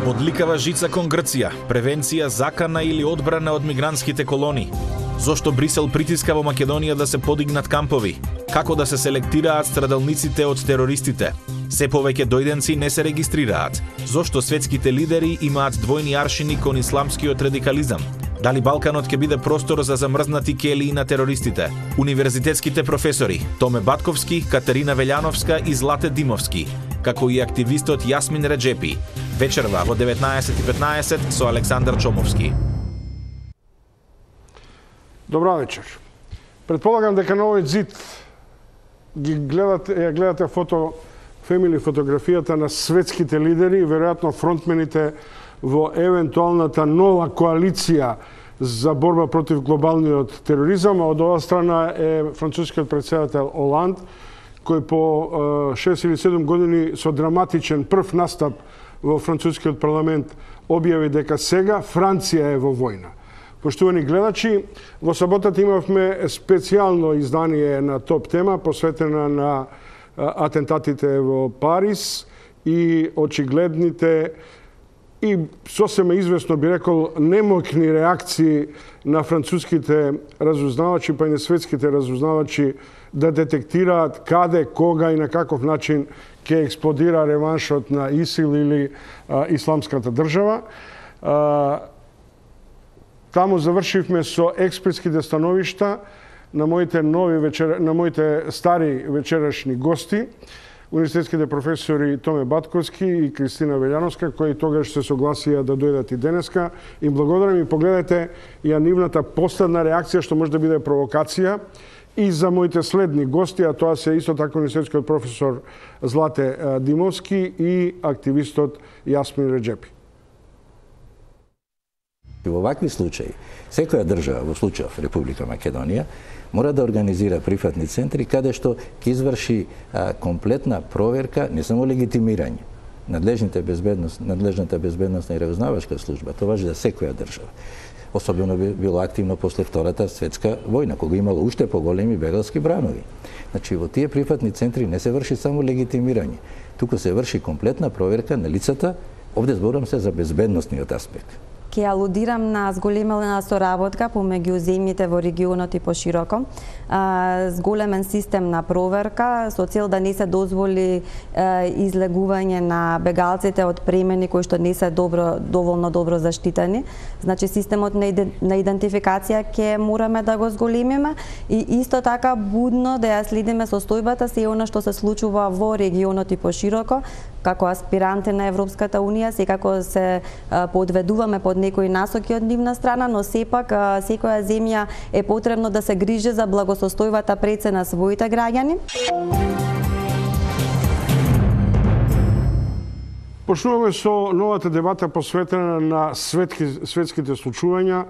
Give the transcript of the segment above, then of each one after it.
Бодликава жица кон Грција, превенција, закана или одбрана од мигрантските колони. Зошто Брисел притиска во Македонија да се подигнат кампови? Како да се селектираат страдалниците од терористите? Се повеќе дојденци не се регистрираат. Зошто светските лидери имаат двојни аршини кон исламскиот радикализам? Дали Балканот ќе биде простор за замрзнати келии на терористите? Универзитетските професори Томе Батковски, Катерина Велјановска и Злате Димовски, како и активистот Јасмин Реджепи. Вечерва во 19:15 со Александар Чомовски. Добра вечер. Предполагам дека на овој зид ги гледате фемили фотографијата на светските лидери, веројатно фронтмените во евентуалната нова коалиција за борба против глобалниот тероризам, а од оваа страна е францускиот претседател Оланд, кој по 6 или 7 години со драматичен прв настап во францускиот парламент објави дека сега Франција е во војна. Поштувани гледачи, во саботата имавме специјално издание на топ тема посветена на атентатите во Париз и очигледните и сосема известно би рекол немоќни реакции на француските разузнавачи, па и на светските разузнавачи да детектираат каде, кога и на каков начин ќе експлодира реваншот на ИСИЛ или исламската држава. Таму завршивме со експертските становишта на моите стари вечерашни гости, универзитетските професори Томе Батковски и Кристина Велјановска, кои тогаш се согласија да дојдат и денеска. Им благодарам и погледате ја нивната последна реакција, што може да биде провокација и за моите следни гости, а тоа се исто така универзитетскиот професор Злате Димовски и активистот Јасмин Реджепи. Во вакви случаи, секоја држава, во случајов Република Македонија, мора да организира прифатни центри каде што ќе изврши комплетна проверка, не само легитимирање. Надлежната безбедносна и разузнавачка служба, тоа важи за секоја држава. Особено било активно после Втората светска војна, кога имало уште поголеми бегалски бранови. Значи, во тие прифатни центри не се врши само легитимирање, туку се врши комплетна проверка на лицата, овде зборам се за безбедносниот аспект. Ке алудирам на зголемена соработка помеѓу земјите во регионот и пошироко, зголемен систем на проверка со цел да не се дозволи излегување на бегалците од племени кои што не се доволно добро заштитени. Значи системот на идентификација ќе мораме да го зголемиме и исто така будно да ја следиме состојбата се она што се случува во регионот и пошироко. Како аспиранти на Европската Унија секако се подведуваме под некои насоки од нивна страна, но сепак секоја земја е потребно да се грижи за благосостојбата пред се на своите граѓани. Почнуваме со новата дебата посветена на светските случувања,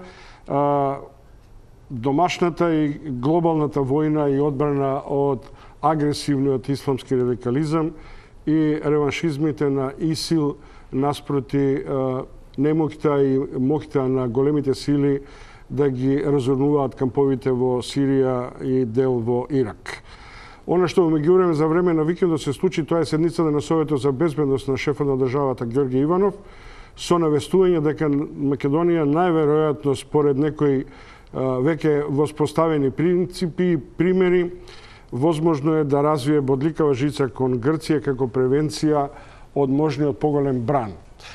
домашната и глобалната војна и одбрана од агресивниот исламски радикализам и реваншизмите на ИСИЛ наспроти немоќта и моќта на големите сили да ги разорнуваат камповите во Сирија и дел во Ирак. Она што во меѓувреме за време на викендот се случи, тоа е седницата на Советот за безбедност на шефот на државата Ѓорѓе Иванов со навестување дека Македонија најверојатно според некои веќе воспоставени принципи и примери возможно е да развие бодликава жица кон Грција како превенција од можниот поголем бран.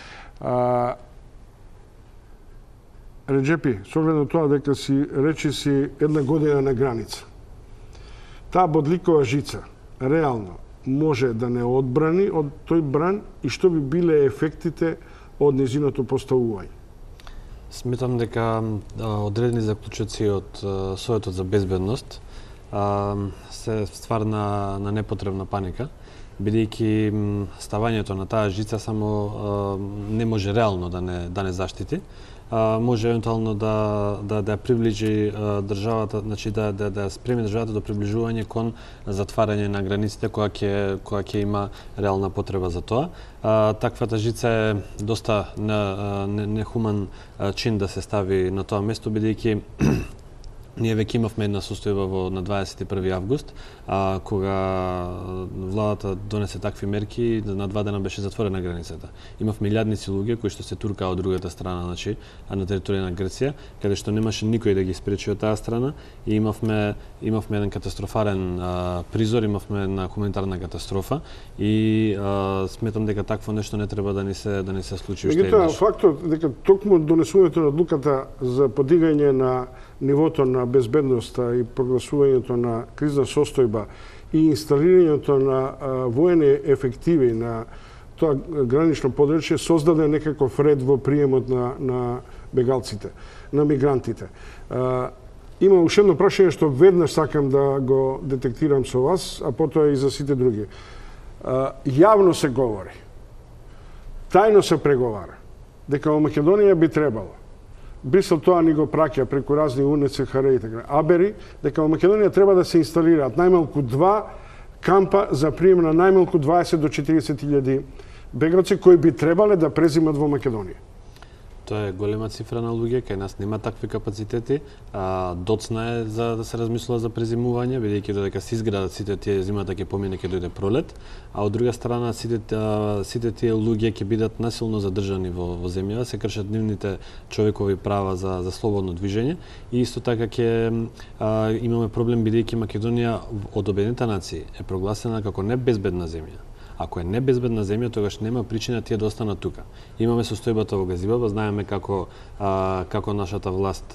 Реджепи, со оглед на тоа дека си една година на граница. Таа бодликова жица реално може да не одбрани од тој бран и што би биле ефектите од незиното поставување? Сметам дека одредени заклучоци од Советот за безбедност се ствар на непотребна паника, бидејќи ставањето на таа жица само не може реално да не заштити. Може евентуално да приближи државата, значи да спреми државата до приближување кон затварање на границите кога ќе има реална потреба за тоа. Таквата жица е доста нехуман чин да се стави на тоа место, бидејќи Ние веќе имавме една состојба на 21 август, кога владата донесе такви мерки, на 2 дена беше затворена границата. Имавме илјадници луѓе кои што се туркаа од другата страна, значи, на територија на Грција, каде што немаше никој да ги спречи од таа страна и имавме еден катастрофарен призор, имавме една хуманитарна катастрофа и сметам дека такво нешто не треба да ни се случи уште еднаш. Фактот дека токму донесувањето на одлуката за подигање на нивото на безбедноста и прогласувањето на кризна состојба и инсталирањето на воени ефективи на тоа гранично подречје создаде некаков ред во приемот на бегалците, на мигрантите. Има уште едно прашање што веднаш сакам да го детектирам со вас, а потоа и за сите други. Јавно се говори, тајно се преговара, дека во Македонија би требало, Брисел тоа ни го праќа преку разни УНЦХР и така, Абери, дека во Македонија треба да се инсталираат најмалку 2 кампа за прием на најмалку 20 до 40.000 бегалци кои би требале да презимат во Македонија. Тоа е голема цифра на луѓе, кај нас нема такви капацитети. Доцна е за да се размислува за презимување, бидејќи додека се изградат сите тие зимата ќе помине ќе дојде пролет, а од друга страна сите тие луѓе ќе бидат насилно задржани во земјава, се кршат нивните човекови права за слободно движење и исто така ќе имаме проблем бидејќи Македонија од Обединетите нации е прогласена како небезбедна земја. Ако е небезбедна земја, тогаш нема причина тие да останат тука. Имаме состојбата во Газибаба, знаеме како нашата власт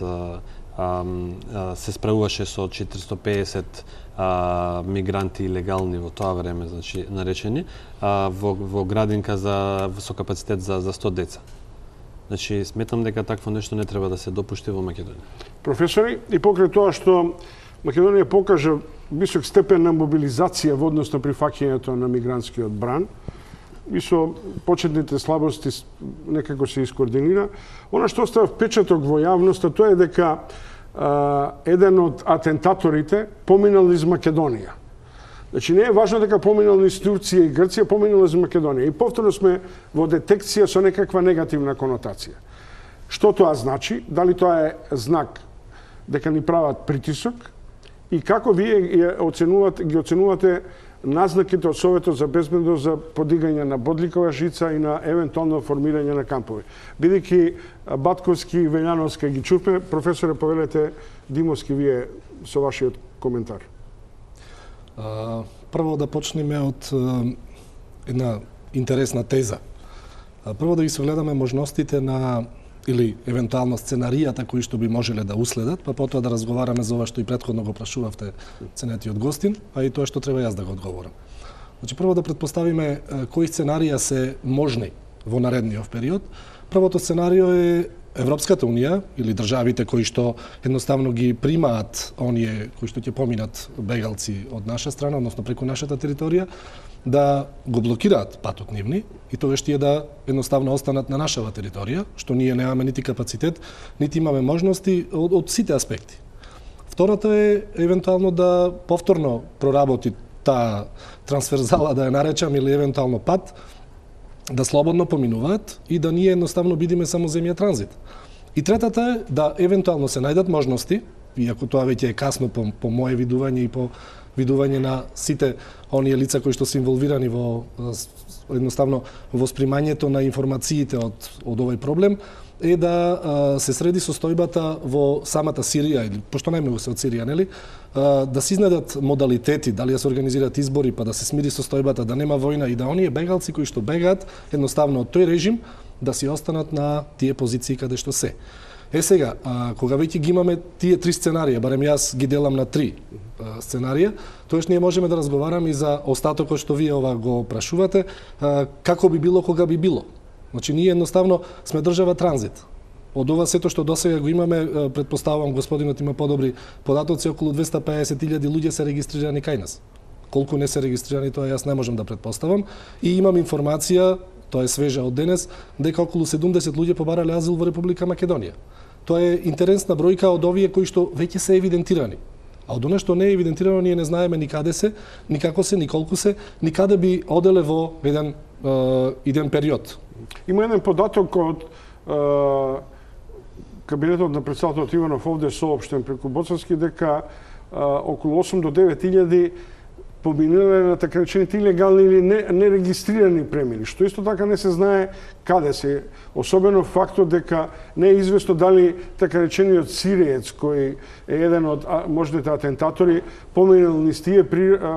се справуваше со 450 мигранти илегални во тоа време, значи наречени, во градинка со капацитет за 100 деца. Значи, сметам дека такво нешто не треба да се допушти во Македонија. Професори, и покрај тоа што Македонија покажа висок степен на мобилизација во однос на прифаќањето на мигрантскиот бран и со почетните слабости некако се искоординира. Она што остава впечаток во јавноста тоа е дека еден од атентаторите поминал из Македонија. Значи не е важно дека поминал из Турција и Грција, поминал из Македонија. И повторно сме во детекција со некаква негативна конотација. Што тоа значи? Дали тоа е знак дека ни прават притисок? И како вие ги оценувате назнаките од Советот за безбедност за подигање на бодликова жица и на евентуално формирање на кампови? Бидејќи Батковски и Велјановска ги чувме, професоре, повелете Димовски вие со вашиот коментар. Прво да почнеме од една интересна теза. Прво да ги согледаме можностите на или евентуално сценаријата кои што би можеле да уследат, па потоа да разговараме за ова што и претходно го прашувавте ценетиот гостин, а и тоа што треба јас да го одговорам. Значи прво да претпоставиме кои сценарија се можни во наредниот период. Првото сценарио е Европската унија или државите кои што едноставно ги примаат оние кои што ќе поминат бегалци од наша страна, односно преку нашата територија, да го блокираат патот нивни и тогаш тие да едноставно останат на нашава територија, што ние немаме нити капацитет, нити имаме можности од сите аспекти. Второто е евентуално да повторно проработи таа трансферзала, да ја наречам, или евентуално пат, да слободно поминуваат и да ние едноставно бидиме само земја транзит. И третата е да евентуално се најдат можности, иако тоа веќе е касно по мое видување и по видување на сите оние лица кои што се инволвирани во едноставно во спримањето на информациите од овој проблем, е да се среди состојбата во самата Сирија, или пошто најмногу се од Сирија, нели? Да се изнедат модалитети, дали да се организираат избори, па да се смири состојбата, да нема војна и да оние бегалци кои што бегаат едноставно од тој режим да си останат на тие позиции каде што се. Сега, кога веќе ги имаме тие 3 сценарија, барем јас ги делам на 3 сценарија, тоаш ние можеме да разговараме и за остатокот што вие ова го прашувате, како би било кога би било. Значи, ние едноставно сме држава транзит. Од ова сето што досега го имаме, предпоставувам господинот има подобри податоци, околу 250.000 луѓе се регистрирани кај нас. Колку не се регистрирани, тоа јас не можам да предпоставам. И имам информација, тоа е свежа од денес, дека околу 70 луѓе побарале азил во Република Македонија. Тоа е интересна бројка од овие кои што веќе се евидентирани. А од она што не е евидентирано, ние не знаеме ни каде се, ни како се, ни колку се, ни каде би оделе во еден период. Има еден податок од кабинетот на председателот Иванов овде соопштен преку Боцански дека околу 8 до 9.000 поминале на така речените илегални или нерегистрирани премини, што исто така не се знае каде се. Особено фактот дека не е известно дали така речениот сириец, кој е еден од можните атентатори, поминал низ тие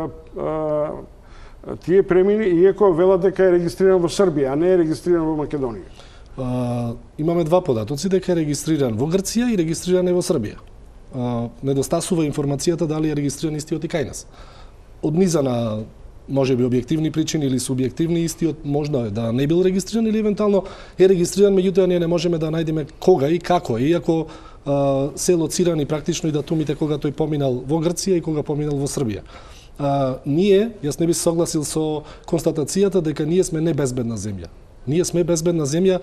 премини, иако велат дека е регистриран во Србија, а не е регистриран во Македонија. Имаме два податоци, дека е регистриран во Грција и регистриран е во Србија. Недостасува информацијата дали е регистриран истиот и кај нас. Од низа на можеби објективни причини или субјективни, истиот можно е да не бил регистриран или евентуално е регистриран, меѓутоа ние не можеме да најдеме кога и како, иако се лоцирани практично и датумите кога тој поминал во Грција и кога поминал во Србија. Јас не би согласил со констатацијата дека ние сме небезбедна земја. Ние сме безбедна земја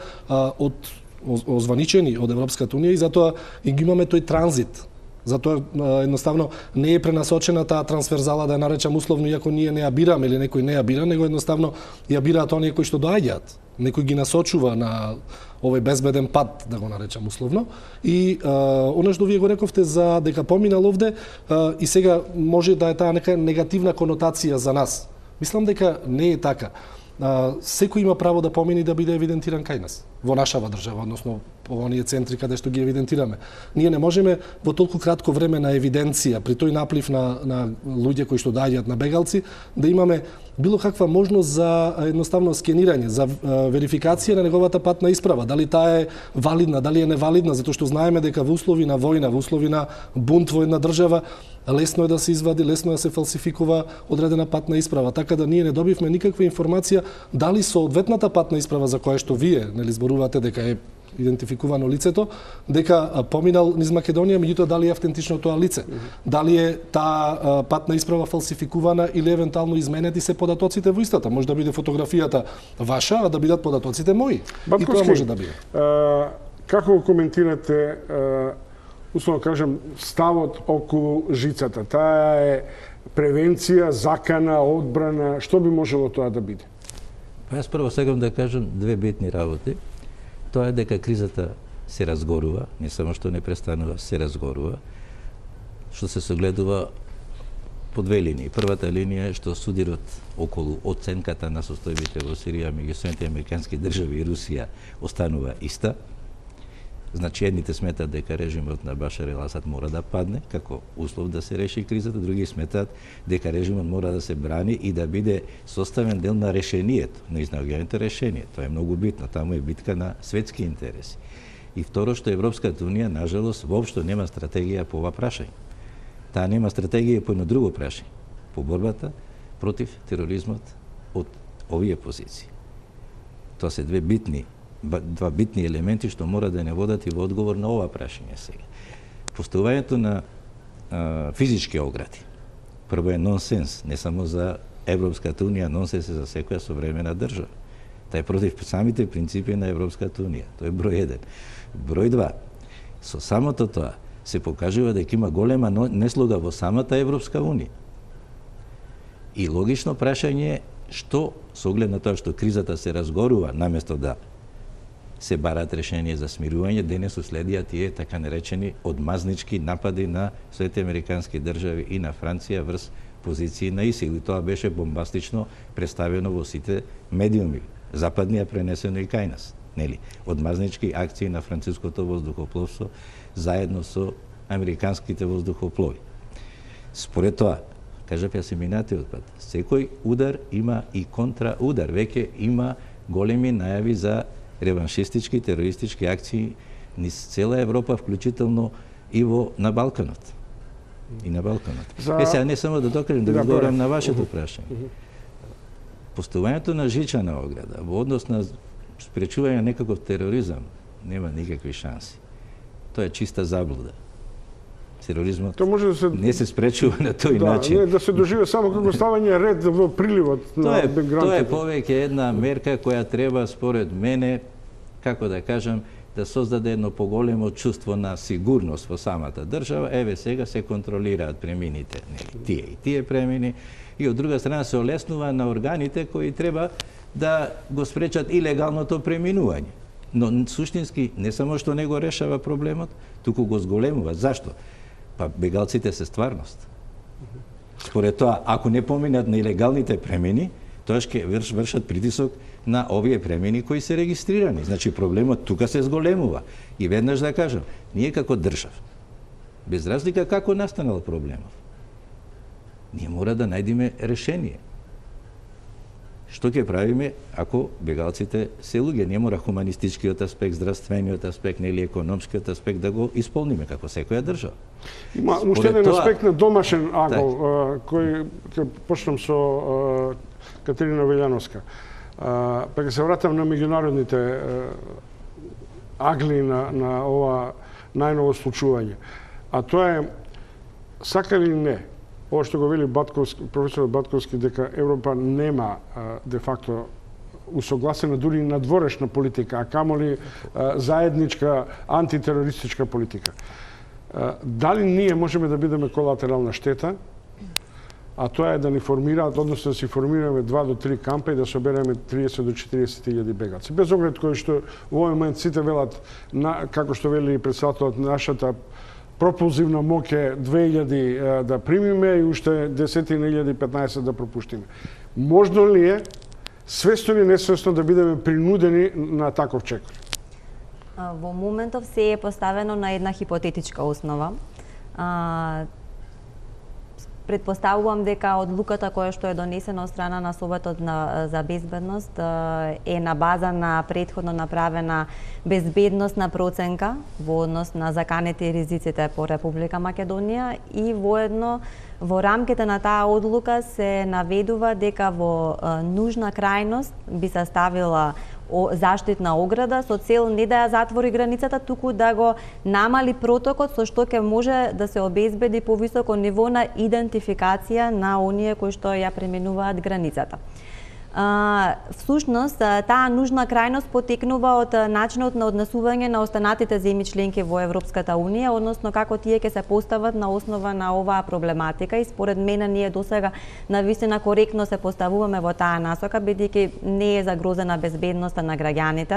озваничени од Европската унија и затоа и ги имаме тој транзит. Затоа едноставно не е пренасочена таа трансферзала, да ја наречам условно, иако ние не ја бираме или некој не ја бира, него едноставно ја бираат оние кои што доаѓаат. Некој ги насочува на овој безбеден пат, да го наречам условно. И оно што вие го рековте за дека поминал овде и сега може да е таа нека негативна конотација за нас. Мислам дека не е така. Секој има право да помини да биде евидентиран кај нас, во нашава држава, односно по оние центри каде што ги евидентираме. Ние не можеме во толку кратко време на евиденција, при тој наплив на луѓе кои што доаѓаат на бегалци, да имаме било каква можност за едноставно скенирање, за верификација на неговата патна исправа, дали таа е валидна, дали е невалидна, затоа што знаеме дека во услови на војна, во услови на бунт во една држава, лесно е да се извади, лесно е да се фалсификува одредена патна исправа, така да ние не добивме никаква информација дали соодветната патна исправа за која што вие зборувате дека е идентификувано лицето, дека поминал низ Македонија, меѓутоа дали е автентично тоа лице, дали е таа патна исправа фалсификувана или евентуално изменети се податоците во истата. Може да биде фотографијата ваша, а да бидат податоците мои. Батковски, и тоа може да биде. Како коментирате, условно кажем, ставот околу жицата? Таа е превенција, закана, одбрана, што би можело тоа да биде? Јас прво сакам да кажам две битни работи. Тоа е дека кризата се разгорува, не само што не престанува, се разгорува, што се согледува по две линии. Првата линија е што судирот околу оценката на состојбите во Сирија меѓу Соединетите американски држави и Русија останува иста. Значи, едните сметат дека режимот на Башар ел Асад мора да падне како услов да се реши кризата, други сметат дека режимот мора да се брани и да биде составен дел на решението, на изнаоѓањето решение. Тоа е многу битно, таму е битка на светски интереси. И второ, што Европската унија, нажалост, воопшто нема стратегија по ова прашање. Таа нема стратегија по едно друго прашање, по борбата против тероризмот од овие позиции. Тоа се два битни елементи што мора да не водат и во одговор на ова прашање сега. Поставувањето на физички огради. Прво е нонсенс, не само за Европската унија, нонсенс е за секоја современа држава. Тоа е против самите принципи на Европската унија. Тоа е број 1. Број 2. Со самото тоа се покажува дека има голема неслога во самата Европска унија. И логично прашање е што, со оглед на тоа што кризата се разгорува, наместо да се барат решение за смирување, денес уследија тие така наречени одмазнички напади на Соединетите американски држави и на Франција врз позиции на ИСИЛ. И тоа беше бомбастично представено во сите медиуми. Западни е пренесено и кај нас. Нели? Одмазнички акции на француското воздухопловство заедно со американските воздухоплови. Според тоа, кажав јас и минатиот пат, секој удар има и контраудар. Веќе има големи најави за реваншистички, терористички акции низ цела Европа, вклучително и на Балканот. И на Балканот. Сега не само да докажем, да ви одговорам на вашето прашање. Поставувањето на жичана ограда во однос на спречување некаков тероризам нема никакви шанси. Тоа е чиста заблуда. Тероризмот не се спречува на тој начин. Не, да се доживе само како ставање ред во приливот на мигрантите. Тоа е повеќе една мерка која треба, според мене, како да кажам, да создаде едно поголемо чувство на сигурност во самата држава. Еве сега се контролираат премините, тие и тие премини, и од друга страна се олеснува на органите кои треба да го спречат илегалното преминување. Но суштински не само што не го решава проблемот, туку го зголемува. Зашто? Па бегалците се стварност. Според тоа, ако не поминат на илегалните премени, тоа ќе вршат притисок на овие премени кои се регистрирани. Значи проблемот тука се зголемува. И веднаш да кажам, ние како држава, без разлика како настанал проблемот, ние мора да најдеме решение. Што ќе правиме ако бегалците се луѓе? Не мора хуманистичкиот аспект, здравствениот аспект, нели економскиот аспект да го исполниме како секоја држава. Има уште еден аспект на домашен агол, кој ќе почнам со Катерина Велјановска. Па ќе се вратам на меѓународните агли на ова најново случување. А тоа е, сака ли не, ова што го вели професор Батковски, дека Европа нема де факто усогласена дури и надворешна политика, а камоли заедничка антитерористичка политика. Дали ние можеме да бидеме колатерална штета, а тоа е да ни формираат, односно да си формираме 2 до 3 кампа и да собереме 30 до 40 илјади бегалци. Без оглед кој што во овој момент сите велат, како што вели председателот, нашата пропулзивна моќ е 2000 да примиме и уште 10.015 да пропуштиме. Можно ли е, свесно или несвесно, да бидеме принудени на таков чекор? Во моментов се е поставено на една хипотетичка основа. Предпоставувам дека одлуката која што е донесена од страна на Советот за безбедност е на база на претходно направена безбедносна проценка во однос на заканите и ризиците по Република Македонија и воедно во рамките на таа одлука се наведува дека во нужна крајност би се ставила заштитна ограда со цел не да ја затвори границата, туку да го намали протокот со што ќе може да се обезбеди повисоко ниво на идентификација на оние кои што ја преминуваат границата. Всушност, таа нужна крајност потекнува од начинот на однесување на останатите земји членки во Европската Унија, односно како тие ќе се постават на основа на оваа проблематика и според мене ние досега навистина коректно се поставуваме во таа насока, бидејќи не е загрозена безбедноста на граѓаните.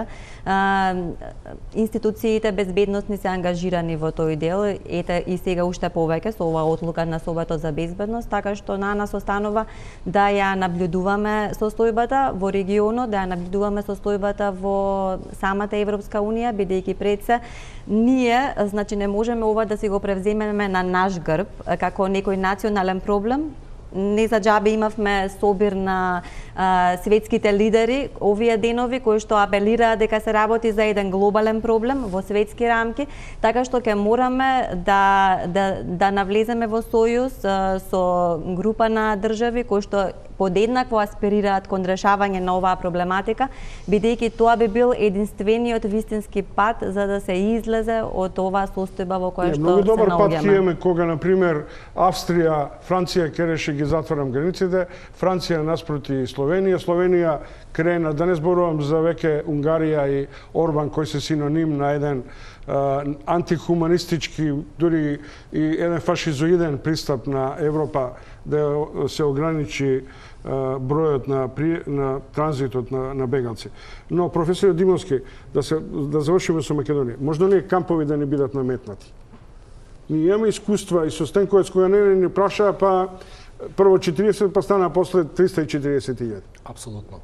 Институциите безбедносни се ангажирани во тој дел, ете и сега уште повеќе со оваа одлука на Советот за безбедност, така што на нас останува да ја наблюдуваме состојбата во регионот, да ја наблюдуваме состојбата во самата Европска Унија, бидејќи пред се ние, значи не можеме ова да си го превземеме на наш грб како некој национален проблем. Не за џабе имавме собир на светските лидери овие денови кои што апелираат дека се работи за еден глобален проблем во светски рамки, така што ќе мораме да навлеземе во сојуз со група на држави кои што подеднакво аспирираат кон решавање на оваа проблематика, бидејќи тоа би бил единствениот вистински пат за да се излезе од оваа состојба во која што се наоѓаме. Многу добар пат ќе имаме кога, например, Австрија, Франција ќе реши ги затворам границите, Франција наспроти Словенија, Словенија крена, да не зборувам за веќе Унгарија и Орбан кој се синоним на еден антихуманистички, дури и еден фашизоиден пристап на Европа да се ограничи бројот на транзитот на бегалци. Но, професор Димовски, да завршиме со Македонија, можно ли кампови да не бидат наметнати? Ние имаме искуства и со Стенковец која не прашаа, па прво 40, па стана после 340.000. Апсолутно.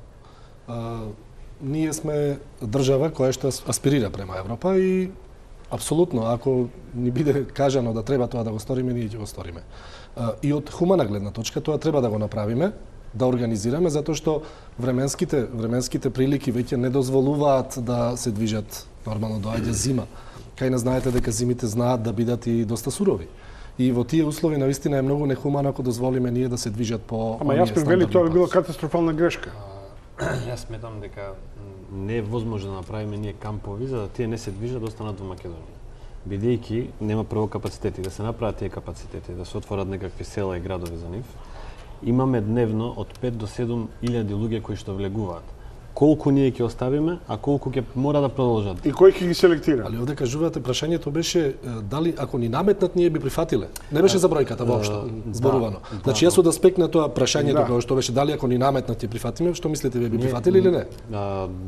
Ние сме држава која што аспирира према Европа и апсолутно, ако ни биде кажано да треба тоа да го сториме, ние ќе го сториме. И од хумана гледна точка тоа треба да го направиме, да организираме, затоа што временските прилики веќе не дозволуваат да се движат нормално, доаѓа зима. Кај не знаете дека зимите знаат да бидат и доста сурови. И во тие услови навистина е многу нехумано ако дозволиме ние да се движат по Ама јас ми вели тоа би било катастрофална грешка. Јас сметам дека не е возможно да направиме ние кампови за да тие не се движат да останат во Македонија. Бидејќи нема прво капацитети да се направат тие капацитети, да се отворат некакви села и градови за нив. Имаме дневно од 5 до 7 илјади луѓе кои што влегуваат. Колку ние ќе оставиме, а колку ќе мора да продолжат. И кој ќе ги селектира? Али овде кажувате, прашањето беше дали ако ни наметнат ние би прифатиле. Не беше за бројката воопшто зборувано. Значи јас од аспект на тоа прашањето кога што беше дали ако ни наметнат ќе прифатиме, што мислите вие би прифатиле или не?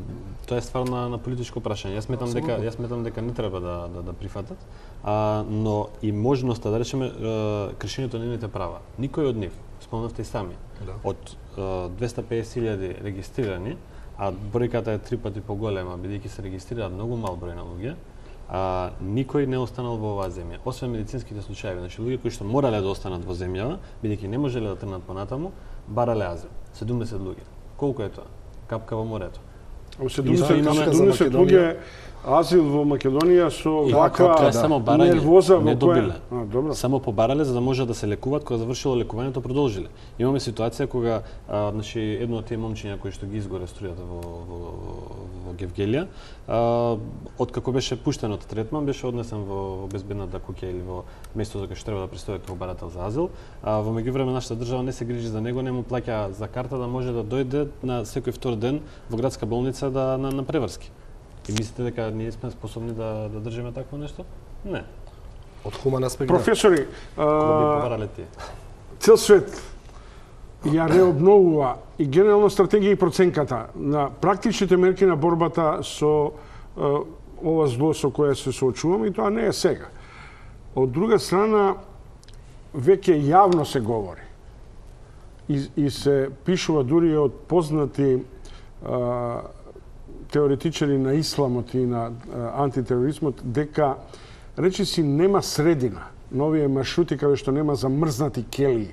Тоа е ствар на политичко прашање. Јас сметам дека не треба да прифатат, но и можноста да речеме кршењето на нивните права. Никој од нив, спомнавте и сами, од 250.000 регистрирани, а бројката е 3 пати поголема, бидејќи се регистрираат многу мал број на луѓе, никој не останал во оваа земја, освен медицинските случаи. Значи луѓе кои што морале да останат во земјава, бидејќи не можеле да тргнат понатаму, барале азил. 70 луѓе. Колку е тоа? Капка во морето. 70 луѓе азил во Македонија со ваква нервоза не добиле. Само побарале за да може да се лекуваат, кога завршило лекувањето продолжиле. Имаме ситуација кога значи едно од тие момчиња кои што ги изгоре струјата во Гевгелија, откако беше пуштен од третман, беше однесен во безбедната куќа или во местото кај што треба да престои како барател за азил. Во меѓувреме нашата држава не се грижи за него, не му плаќа за карта да може да дојде на секој втор ден во градска болница на преврски. И мислите дека ние сме способни да држиме такво нешто? Не. Од хуман аспект. Професори, цел свет ја реобновува и генерално стратегија и проценката на практичните мерки на борбата со ова зло со кое се соочуваме, и тоа не е сега. Од друга страна, веќе јавно се говори и се пишува дури од познати теоретичари на исламот и на антитероризмот, дека речиси нема средина на овие маршрути каде што нема замрзнати келии.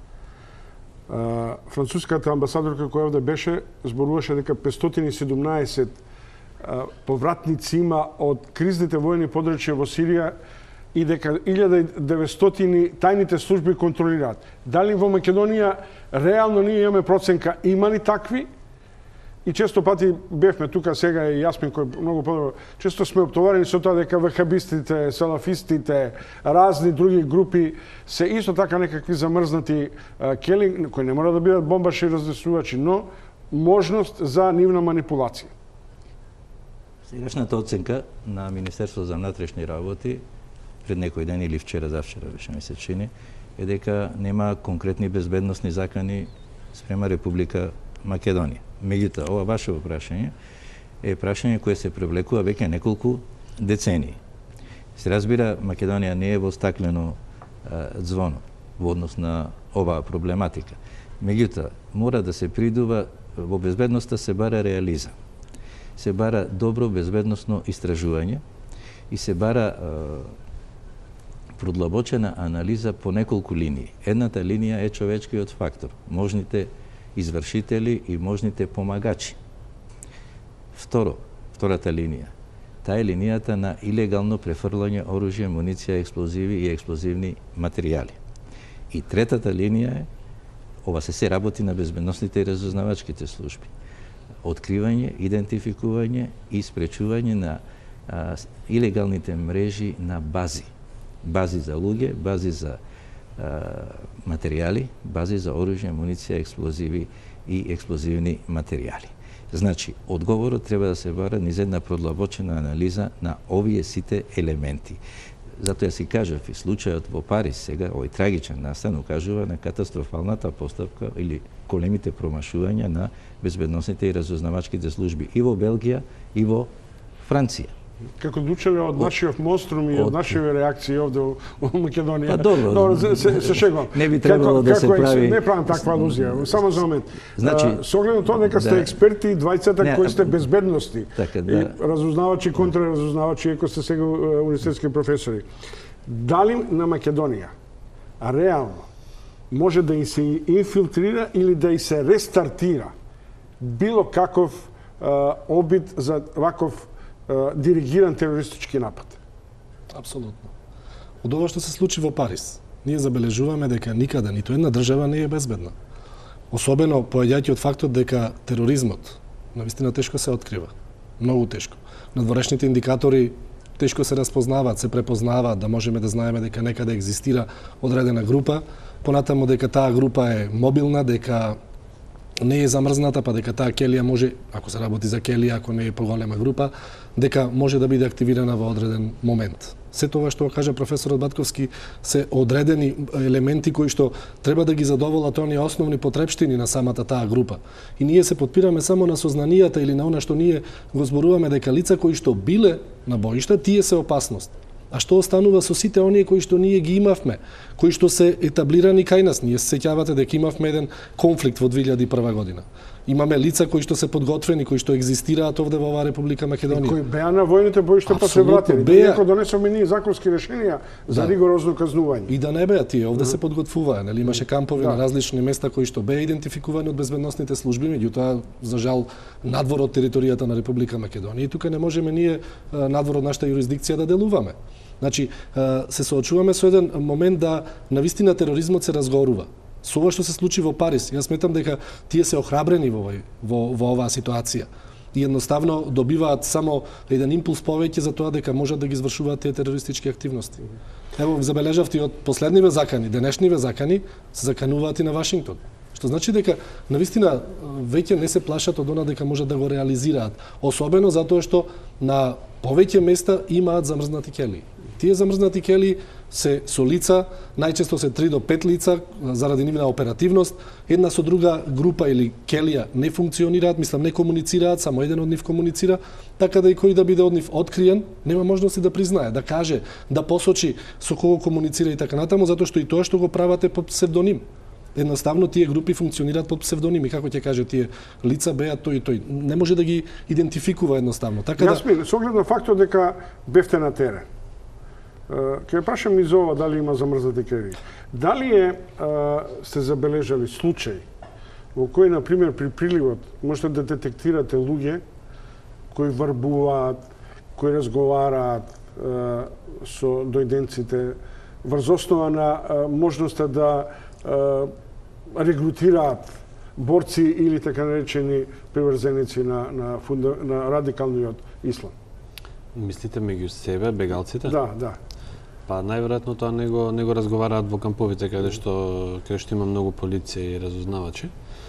Француската амбасадорка која овде беше зборуваше дека 517 повратници има од кризните воени подрачја во Сирија и дека 1900 тајните служби контролираат. Дали во Македонија реално ние имаме проценка има ли такви? И често пати бевме тука сега и Јасмин кој многу подобро, често сме оптоварени со тоа дека вахабистите, салафистите, разни други групи се исто така некакви замрзнати кели кои не мора да бидат бомбаши и разнесувачи, но можност за нивна манипулација. Сегашната оценка на Министерството за внатрешни работи пред некој ден или завчера беше ми се чини, е дека нема конкретни безбедносни закани спрема Република Македонија. Меѓутоа, ова ваше прашање е прашање кое се привлекува веќе неколку децении. Се разбира, Македонија не е во стаклено звоно во однос на оваа проблематика. Меѓутоа, мора да се придува во безбедноста се бара реализам. Се бара добро безбедносно истражување и се бара продлабочена анализа по неколку линии. Едната линија е човечкиот фактор, можните извршители и можните помагачи. Втората линија. Таа е линијата на илегално префрлање оружје, муниција, експлозиви и експлозивни материјали. И третата линија е, ова се работи на безбедносните и разузнавачките служби. Откривање, идентификување и спречување на илегалните мрежи на бази. Бази за луѓе, бази за материјали, бази за оружје, муниција, експлозиви и експлозивни материјали. Значи, одговорот треба да се бара низ една продлабочена анализа на овие сите елементи. Затоа си кажав и случајот во Париз сега, овој трагичен настан, укажува на катастрофалната постапка или големите промашувања на безбедносните и разузнавачките служби и во Белгија и во Франција. Како дучеве од нашиот монструм и од нашите реакции овде во Македонија. Па добро. Се шегувам. Не би требало да се прави. Не правам таква алузија. Само за момент. Значи, со оглед на тоа дека сте експерти двајцата кои сте безбедности. И разузнавачи, контраразузнавачи, ако сте сега универзитетски професори. Дали на Македонија реално може да им се инфилтрира или да и се рестартира било каков обид за ваков диригиран терористички напад? Апсолутно. Од ова што се случи во Париз, ние забележуваме дека никаде ниту една држава не е безбедна. Особено поаѓајќи од фактот дека тероризмот навистина тешко се открива. Многу тешко. Надворешните индикатори тешко се распознаваат, се препознаваат, да можеме да знаеме дека некаде екзистира одредена група, понатаму дека таа група е мобилна, дека не е замрзната, па дека таа келија може, ако се работи за келија, ако не е поголема група, дека може да биде активирана во одреден момент. Се тоа што кажа професорот Батковски се одредени елементи кои што треба да ги задоволат оние основни потрепштини на самата таа група. И ние се потпираме само на сознанијата или на она што ние го зборуваме дека лица кои што биле на боишта, тие се опасност. А што останува со сите оние кои што ние ги имавме, кои што се етаблирани кај нас? Ние се сеќавате дека имавме еден конфликт во 2001 година. Имаме лица кои што се подготвени, кои што екзистираат овде во оваа Република Македонија. И кои беа на војните боишта па се вратили. Дека донесоме ние законски решенија за ригорозно казнување. И да не беа тие, овде се подготвуваа, нели имаше кампови на различни места кои што беа идентификувани од безбедносните служби, меѓутоа за жал надвор од територијата на Република Македонија и тука не можеме ние надвор од нашата јурисдикција да делуваме. Значи, се соочуваме со еден момент да навистина тероризмот се разгорува. Со ова што се случи во Париз, јас сметам дека тие се охрабрени во оваа ситуација и едноставно добиваат само еден импулс повеќе за тоа дека можат да ги извршуваат тие терористички активности. Ево, забележавте од последниве закани, денешниве закани, се закануваат и на Вашингтон. Што значи дека навистина веќе не се плашат од она дека можат да го реализираат, особено затоа што на повеќе места имаат замрзнати келии. Тие замрзнати келии се со лица, најчесто се 3 до 5 лица заради нивна оперативност, една со друга група или келија не функционираат, мислам не комуницираат, само еден од нив комуницира, така да и кој да биде од нив откриен, нема можности да признае, да каже, да посочи со кого комуницира и така натаму, затоа што и тоа што го прават е под псевдоним. Едноставно тие групи функционираат под псевдоними, како ќе каже тие лица беа тој и тој. Не може да ги идентификува едноставно. Така да Јасмин, со оглед на фактот дека бевте на терен. Ке прашам и за ова дали има замрзнати келии. Дали сте забележали случај во кој на пример при приливот можете да детектирате луѓе кои врбуваат, кои разговараат со дојденците врз основа на можноста да регрутираат борци или така наречени приврзеници на радикалниот ислам. Мислите меѓу себе бегалците? Да. Па најверојатно тоа не го разговараат во камповите каде што има многу полиција и разузнавачи.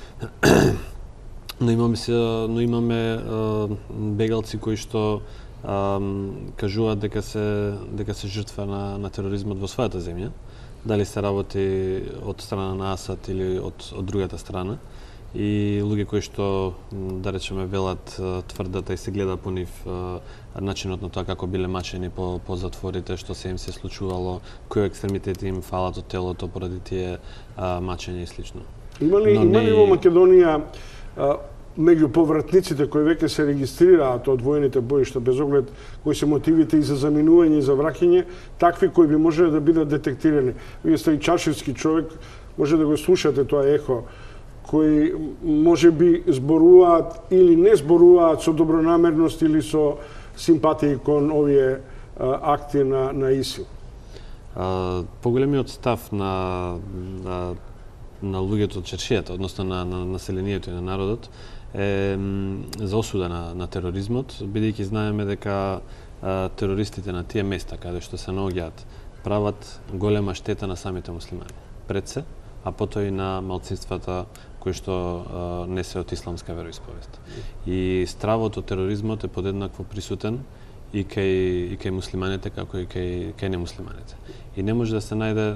Но имаме бегалци кои што кажуваат дека се жртва на тероризмот во својата земја. Дали се работи од страна на Асад или од другата страна. И луѓе кои што, да речеме, велат, тврдат и се гледа по нив начинот на тоа како биле мачени по затворите, што се им се случувало, кои екстремитети им фалат од телото поради тие мачења и слично. Има ли во Македонија меѓу повратниците кои веќе се регистрираат од војните боишта, без оглед кои се мотивите и за заминување и за враќање, такви кои би можеле да бидат детектирани? Вие сте и чашевски човек, може да го слушате тоа ехо, кои може би зборуваат или не зборуваат со добронамерност или со симпатии кон овие акти на ИСИЛ. Поголемиот став на луѓето од чаршијата, односно на населението и на народот, е за осуда на тероризмот, бидејќи знаеме дека терористите на тие места каде што се наоѓаат прават голема штета на самите муслимани. Пред се, а потоа и на малцинствата кои што не се од исламска вероисповест. И стравот од тероризмот е подеднакво присутен и кај муслиманите како и кај немуслиманите. И не може да се најдат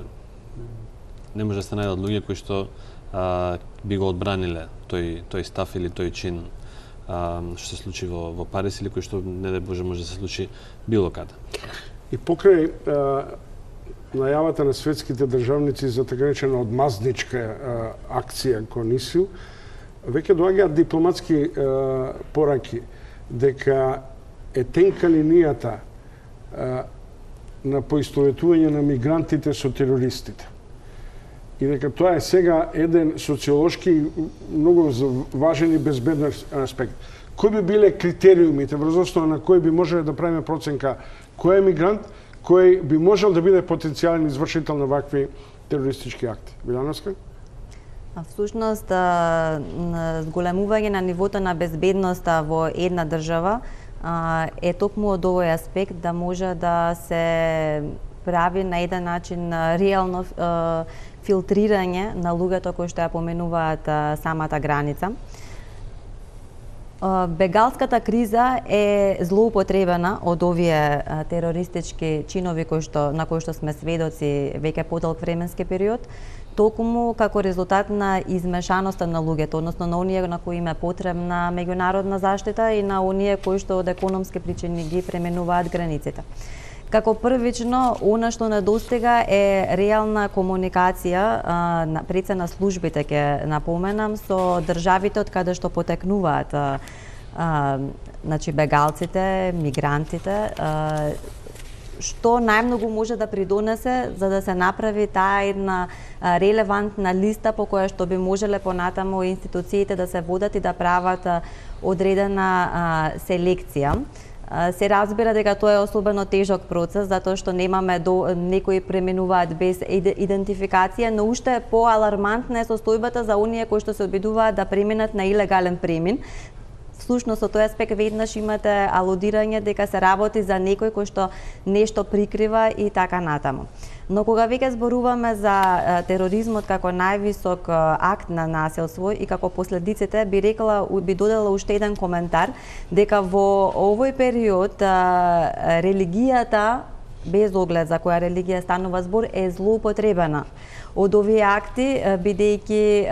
луѓе кои што би го одбраниле тој став или тој чин што се случи во Париз или кој што не дај Боже може да се случи било каде. И покрај најавата на светските државници за така речена одмазничка акција кон ИСИЛ, веќе доаѓаат дипломатски пораки дека е тенка линијата на поистоветување на мигрантите со терористите. И дека тоа е сега еден социолошки многу важен и безбеден аспект. Кои би биле критериумите врз основа на кои би можеле да правиме проценка кој е мигрант, кој би можел да биде потенцијален извршител на вакви терористички акти? Билјановска? Всушност, зголемување на нивото на безбедноста во една држава е токму од овој аспект да може да се прави на еден начин реално филтрирање на луѓето кои што ја поменуваат самата граница. Бегалската криза е злоупотребена од овие терористички чинови на кои што сме сведоци веќе подолг временски период, токму како резултат на измешаноста на луѓето, односно на оние на кои им е потребна меѓународна заштита и на оние кои што од економски причини ги пременуваат границите. Како првично, она што недостига е реална комуникација, пред се на службите ќе напоменам, со државите од каде што потекнуваат бегалците, мигрантите, што најмногу може да придонесе за да се направи таа една релевантна листа по која што би можеле понатаму институциите да се водат и да прават одредена селекција. Се разбира дека тоа е особено тежок процес, затоа што немаме некои преминуваат без идентификација, но уште поалармантна е состојбата за оние кои што се обидуваат да преминат на илегален премин. Всушност, со тој аспект веднаш имате алудирање дека се работи за некој кој што нешто прикрива и така натаму. Но кога веќе зборуваме за тероризмот како највисок акт на насилство и како последиците, би додала уште еден коментар, дека во овој период религијата, без оглед за која религија станува збор, е злоупотребена од овие акти, бидејќи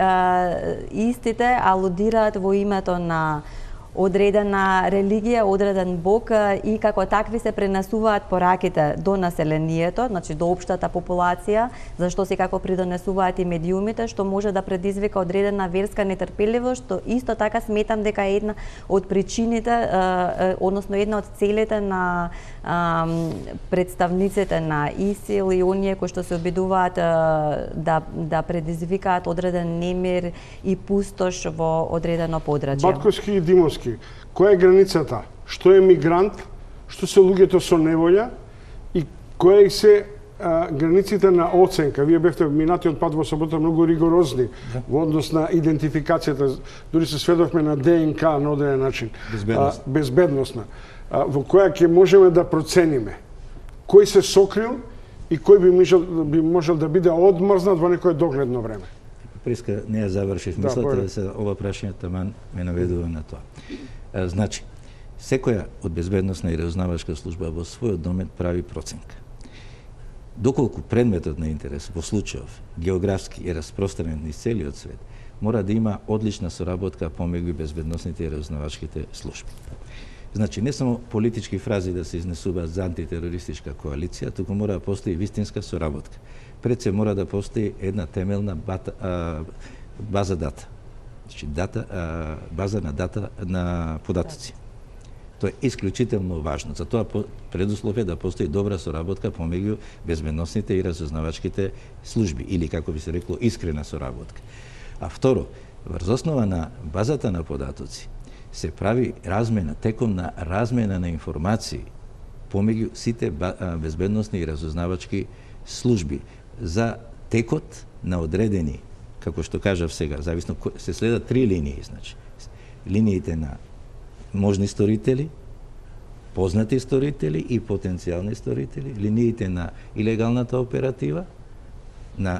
истите алудираат во името на одредена религија, одреден бог и како такви се пренесуваат пораките до населението, значи до општата популација, зашто се како придонесуваат и медиумите, што може да предизвика одредена верска нетрпеливост, што исто така сметам дека е една од причините, односно една од целите на представниците на ИСИЛ и оние кои што се обидуваат да предизвикаат одреден немир и пустош во одредено подрачје. Батковски и Димовски, која е границата? Што е мигрант? Што се луѓето со неволја? И кои се границите на оценка? Вие бевте минатиот пат во сабота многу ригорозни во однос на идентификацијата. Дури се сведовме на ДНК на одреден начин. Безбедносна. Во која ќе можеме да процениме кој се сокрил и кој би можел да биде одмрзнат во некое догледно време. Преска не ја завршив мислата, да се ова прашање таман ме наведува на тоа. Значи, секоја од безбедносна и разузнавачка служба во својот домет прави проценка. Доколку предметот на интерес во случајов географски е распространет низ целиот свет, мора да има одлична соработка помеѓу безбедносните и разузнавачките служби. Значи, не само политички фрази да се изнесуваат за антитерористичка коалиција, туку мора да постои вистинска соработка. Пред се мора да постои една темелна база дата. Значи, база на дата на податоци. Тоа е исклучително важно. За тоа предуслов е да постои добра соработка помеѓу безбедносните и разузнавачките служби, или како би се рекло, искрена соработка. А второ, врз основа на базата на податоци се прави размена, теком на размена на информации помеѓу сите безбедносни и разузнавачки служби за текот на одредени, како што кажав сега, зависно се следат 3 линии, значи. Линиите на можни сторители, познати сторители и потенцијални сторители, линиите на илегалната оператива, на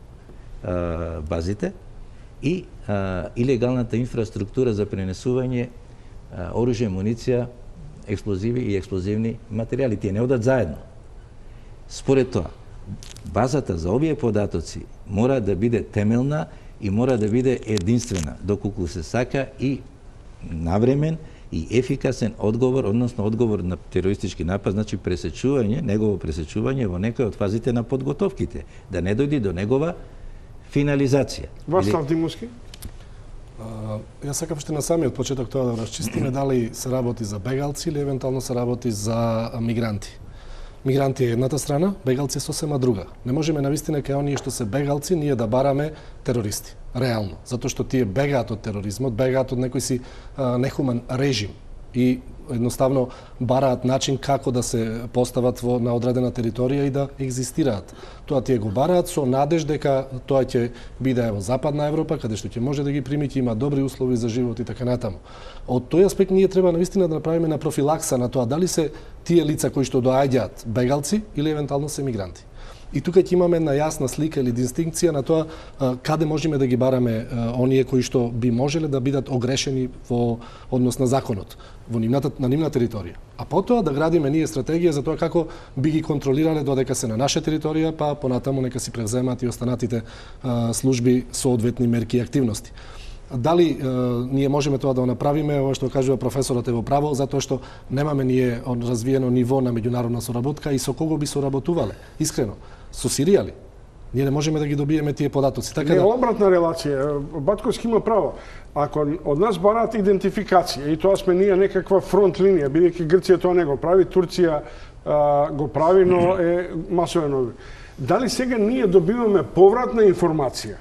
базите и илегалната инфраструктура за пренесување оружје, муниција, експлозиви и експлозивни материјали. Тие не одат заедно. Според тоа, базата за овие податоци мора да биде темелна и мора да биде единствена, доколку се сака и навремен и ефикасен одговор, односно одговор на терористички напад, значи негово пресечување во некој од фазите на подготовките, да не дојде до негова финализација. Васлав Димовски? Јас сакам што на самиот почеток тоа да расчистиме дали се работи за бегалци или евентуално се работи за мигранти. Мигранти е едната страна, бегалци е сосема друга. Не можеме навистина кај оние што се бегалци ние да бараме терористи. Реално. Затоа што тие бегаат од тероризмот, бегаат од некој си нехуман режим. и едноставно бараат начин како да се постават на одредена територија и да екзистираат. Тоа тие го бараат со надеж дека тоа ќе биде во Западна Европа, каде што ќе може да ги прими, ќе има добри услови за живот и така натаму. Од тој аспект ние треба навистина да направиме на профилакса на тоа дали се тие лица кои што доаѓаат бегалци или евентуално се мигранти. И тука ќе имаме една јасна слика или дистинкција на тоа каде можеме да ги бараме оние кои што би можеле да бидат огрешени во однос на законот на нивна територија. А потоа да градиме ние стратегија за тоа како би ги контролирале додека се на наша територија, па понатаму нека си превземат и останатите служби соодветни мерки и активности. Дали ние можеме тоа да направиме, ова што кажува професорот е во право, затоа што немаме ние развиено ниво на меѓународна соработка и со кого би соработувале, искрено. Со Сирија ли? Ние не можеме да ги добиеме тие податоци. Така да... обратна релација. Батковски има право. Ако од нас бараат идентификација и тоа сме ние некаква фронт линија, бидејќи Грција тоа не го прави, Турција го прави, но е масовен. Дали сега ние добиваме повратна информација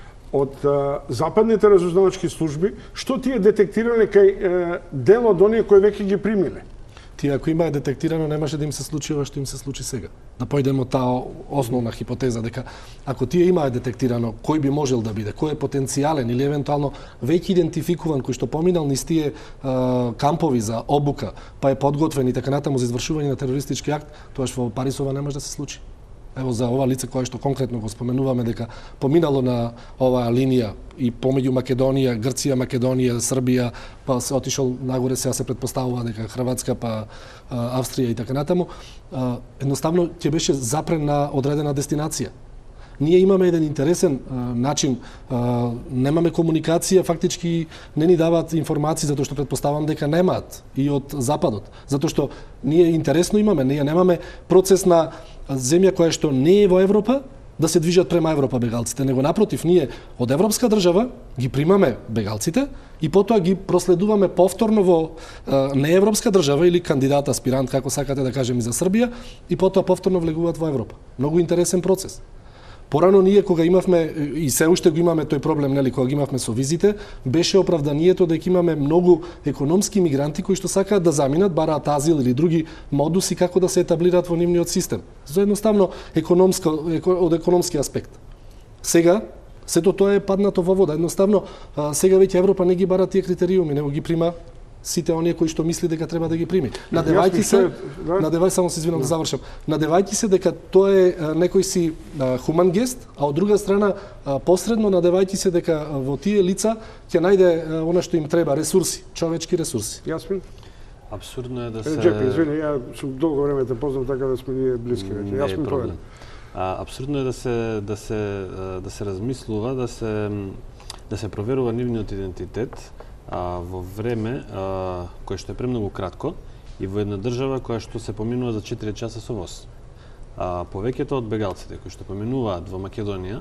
од западните разузнавачки служби, што тие детектирале кај дел од оние кои веќе ги примиле? Тие ако имаа детектирано, немаше да им се случи ова што им се случи сега. Да појдеме од таа основна хипотеза дека ако тие имаа детектирано кој би можел да биде, кој е потенцијален или евентуално веќе идентификуван кој што поминал низ тие кампови за обука, па е подготвен и така натаму за извршување на терористички акт, тоаш во Парисова не може да се случи. Ево за ова лице кое што конкретно го споменуваме дека поминало на оваа линија и помеѓу Македонија, Грција, Македонија, Србија, па се отишол нагоре, сега се предпоставува дека Хрватска, па Австрија и така натаму, едноставно ќе беше запрен на одредена дестинација. Ние имаме еден интересен начин, немаме комуникација, фактички не ни даваат информации затоа што предпоставам дека немаат и од Западот, затоа што ние интересно имаме, ние немаме процес на земја која што не е во Европа да се движат према Европа бегалците, него напротив, ние од европска држава ги примаме бегалците и потоа ги проследуваме повторно во неевропска држава или кандидат, аспирант, како сакате да кажем и за Србија, и потоа повторно влегуваат во Европа. Многу интересен процес. Порано ние кога имавме и се уште го имаме тој проблем, нели, кога ги имавме со визите, беше оправданието дека имаме многу економски мигранти кои што сакаат да заминат, бараат азил или други модуси како да се етаблираат во нивниот систем. За едноставно од економски аспект. Сега сето тоа е паднато во вода. Едноставно сега веќе Европа не ги бара тие критериуми, него ги прима сите оние кои што мисли дека треба да ги прими. Надевајќи се, само се извинам да завршам. Надевајќи се дека тоа е некој си хуман гест, а од друга страна посредно надевајќи се дека во тие лица ќе најде она што им треба, ресурси, човечки ресурси. Јасмин? Абсурдно е да се... Джепи, извини, ја сум долго време те познам, така да сме ние блиски веќе. Јасмин проблем. Абсурдно е да се размислува, да се проверува нивниот идентитет во време кое што е премногу кратко и во една држава која што се поминува за 4 часа со воз. Повеќето од бегалците кои што поминуваат во Македонија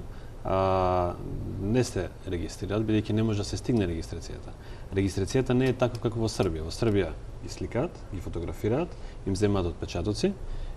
не се регистрираат, бидејќи не може да се стигне регистрацијата. Регистрацијата не е така како во Србија. Во Србија ги сликаат, ги фотографираат, им земаат отпечатоци,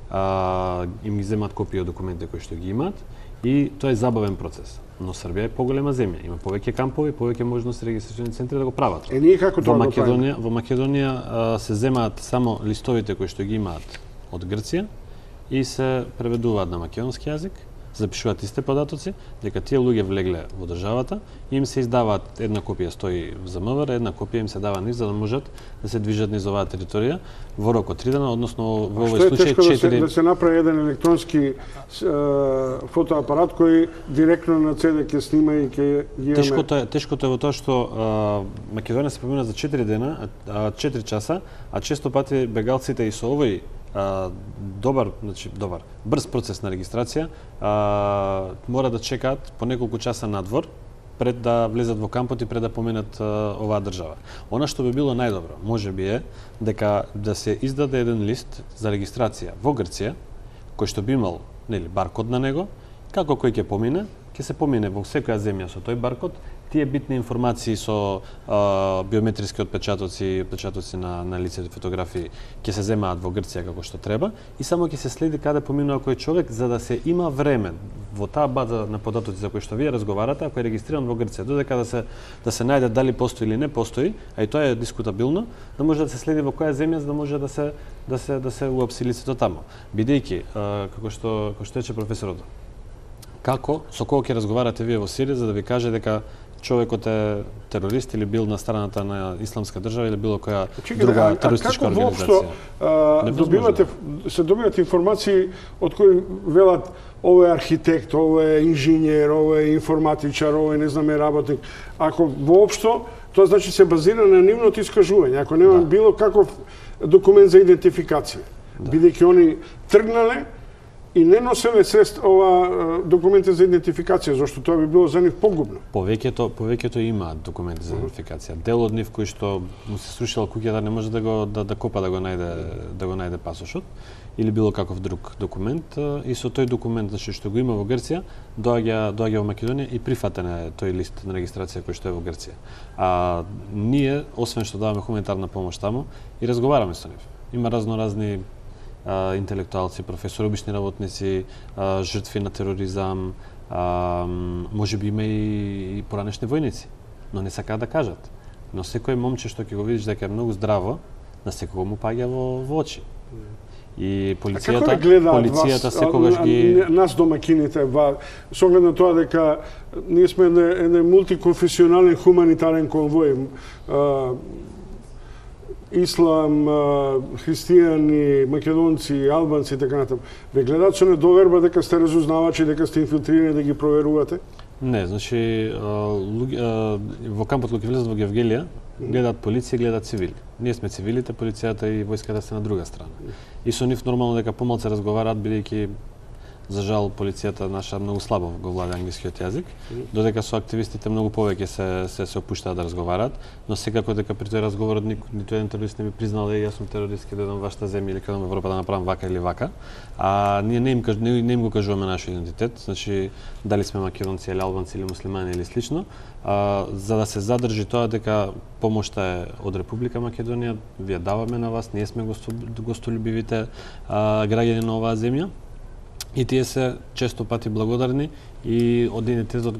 им ги земаат копија од документи кои што ги имаат и тоа е забавен процес. Но Србија е поголема земја, има повеќе кампови, повеќе можности регистрациони центри да го прават. Ние како тоа го правиме? Во Македонија се земаат само листовите кои што ги имаат од Грција и се преведуваат на македонски јазик, запишуваат истите податоци, дека тие луѓе влегле во државата и им се издаваат, една копија стои за МВР, една копија им се дава низ за да можат да се движат низ оваа територија во рок од 3 дена, односно во овој случај 4... Што е тешко да се направи еден електронски фотоапарат кој директно на CD ќе снима и ќе ги имаме... Тешкото е во тоа што Македонија се помина за 4 дена, 4 часа, а често пати бегалците и со овој добар, брз процес на регистрација, мора да чекаат по неколку часа надвор пред да влезат во кампот и пред да поменат оваа држава. Она што би било најдобро, можеби е дека да се издаде еден лист за регистрација во Грција, кој што би имал, нели, баркод на него, како кој ќе помине, ќе се помине во секоја земја со тој баркод, тие битни информации со биометриски отпечатоци на лицето и фотографии ќе се земаат во Грција како што треба и само ќе се следи каде поминува кој човек за да се има време во таа база на податоци за кои што вие разговарате, ако е регистриран во Грција, додека да се најде дали постои или не постои, а и тоа е дискутабилно, да може да се следи во која земја за да може да се уапси лицето тамо. Бидејќи како што рече професорот, со кого ќе разговарате вие во Сирија за да ви каже дека човекот е терорист или бил на страната на исламска држава или било која друга терористичка организација. Се добиват информации од кои велат овој е архитект, овој е инженер, овој е информатичар, овој не знаме работник. Ако воопшто, тоа значи се базира на нивното искажување, ако нема било каков документ за идентификација. Бидејќи они тргнале и не носеле документи за идентификација, зашто тоа би било за нив погубно. Повеќето имаат документи за идентификација. Дел од нив кои што му се срушила куќата не може да копа да го најде пасошот или било каков друг документ и со тој документ што го има во Грција доаѓа во Македонија и прифатен е тој лист на регистрација кој што е во Грција. А ние освен што даваме хуманитарна помош таму и разговараме со нив. Има разноразни интелектуалци, професори, обични работници, жртви на тероризам, можеби има и поранешни војници, но не сакаат да кажат. Но секој момче што ќе го видиш дека е многу здраво, на секого му паѓа во очи. И полицијата секогаш ги нас домакините со оглед на тоа дека ние сме еден мултиконфесионален хуманитарен конвој. Ислам, христијани, македонци, албанци и така натаму. Ве гледаат со недоверба дека сте разузнавачи, дека сте инфилтрирани да ги проверувате? Не, значи во кампот кога ќе влезат во Гевгелија, гледаат полиција, гледаат цивили. Ние сме цивилите, полицијата и војската се на друга страна. И со нив нормално дека помалку разговараат бидејќи за жал полицијата наша многу слабо го владе англискиот јазик, додека со активистите многу повеќе се опуштаат да разговараат, но секако дека при тој разговор ниту еден терорист не би признал дека јас сум терорист, ќе дојдам вашата земја или ќе дојдам во Европа да направам вака или вака. А ние не им го кажуваме нашиот идентитет, значи дали сме македонци или албанци или муслимани или слично, за да се задржи тоа дека помошта е од Република Македонија, вие даваме на вас, ние сме гостолюбивите граѓани на оваа земја. И тие се често пати благодарни и од идентитетот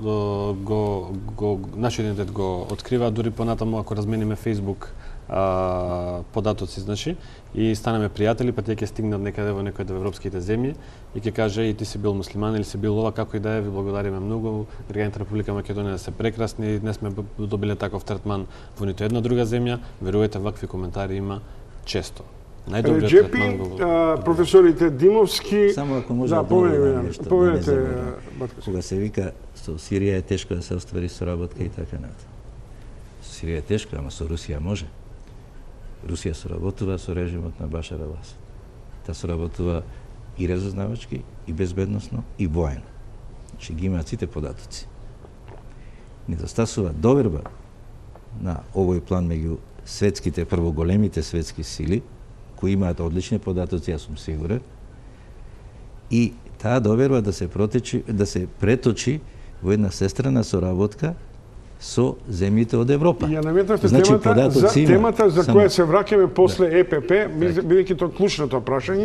нашиот идентитет го открива дури понатаму ако размениме Facebook податоци, значи, и станеме пријатели, па тие ќе стигнат некаде во некој од европските земји и ќе каже и ти си бил муслиман или си бил ова, како и да е, ви благодариме многу, граѓаните Република Македонија се прекрасни, не сме добиле таков третман во ниту една друга земја, верувате, вакви коментари има често. Реджепи, професорите Димовски... Само ако може да поведете, кога се вика со Сирија е тешко да се оствари соработка и така натаму. Со Сирија е тешко, ама со Русија може. Русија соработува со режимот на Башар ал-Асад. Та соработува и разузнавачки, и безбедносно, и воено. Значи ги имаат сите податоци. Недостасува доверба на овој план меѓу светските, прво големите светски сили, кои имаат одлични податоци, јас сум сигурен, и таа доверба да се преточи во една сестрана соработка со земјите од Европа. Ја наметнавте темата за која се враќаме после ЕПП, бидејќи тоа клучното прашање.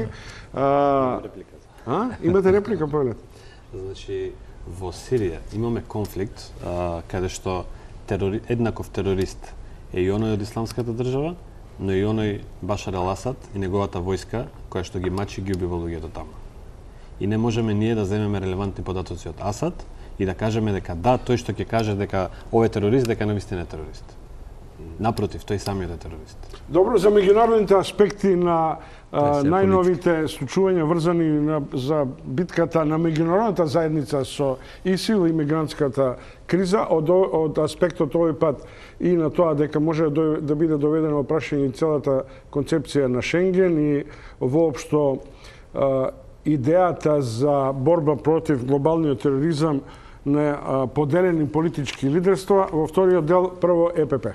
Имате реплика, повелете? Значи, во Сирија имаме конфликт каде што еднаков терорист е и оној од исламската држава, но и оној Башар ал-Асад и неговата војска која што ги мачи ги убива луѓето таму. И не можеме ние да земеме релевантни податоци од Асад и да кажеме дека да, тој што ќе каже дека овој терорист, дека навистина е терорист. Напротив, тој самиот е терорист. Добро, за меѓународните аспекти на најновите случувања врзани за битката на меѓународната заедница со ИСИЛ и мигрантската криза, од аспектот овој пат и на тоа дека може да биде доведено во прашање целата концепција на Шенген и воопшто идејата за борба против глобалниот тероризам на поделени политички лидерства. Во вториот дел, прво ЕПП.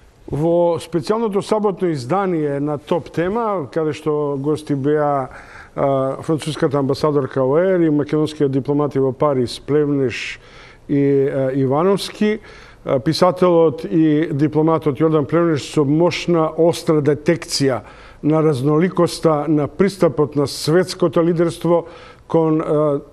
Во специјалното саботно издание на Топ тема, каде што гости беа француската амбасадорка Оер и македонскиот дипломати во Париз Плевнеш и Ивановски, писателот и дипломатот Јордан Плевнеш со мощна остра детекција на разноликоста на пристапот на светското лидерство кон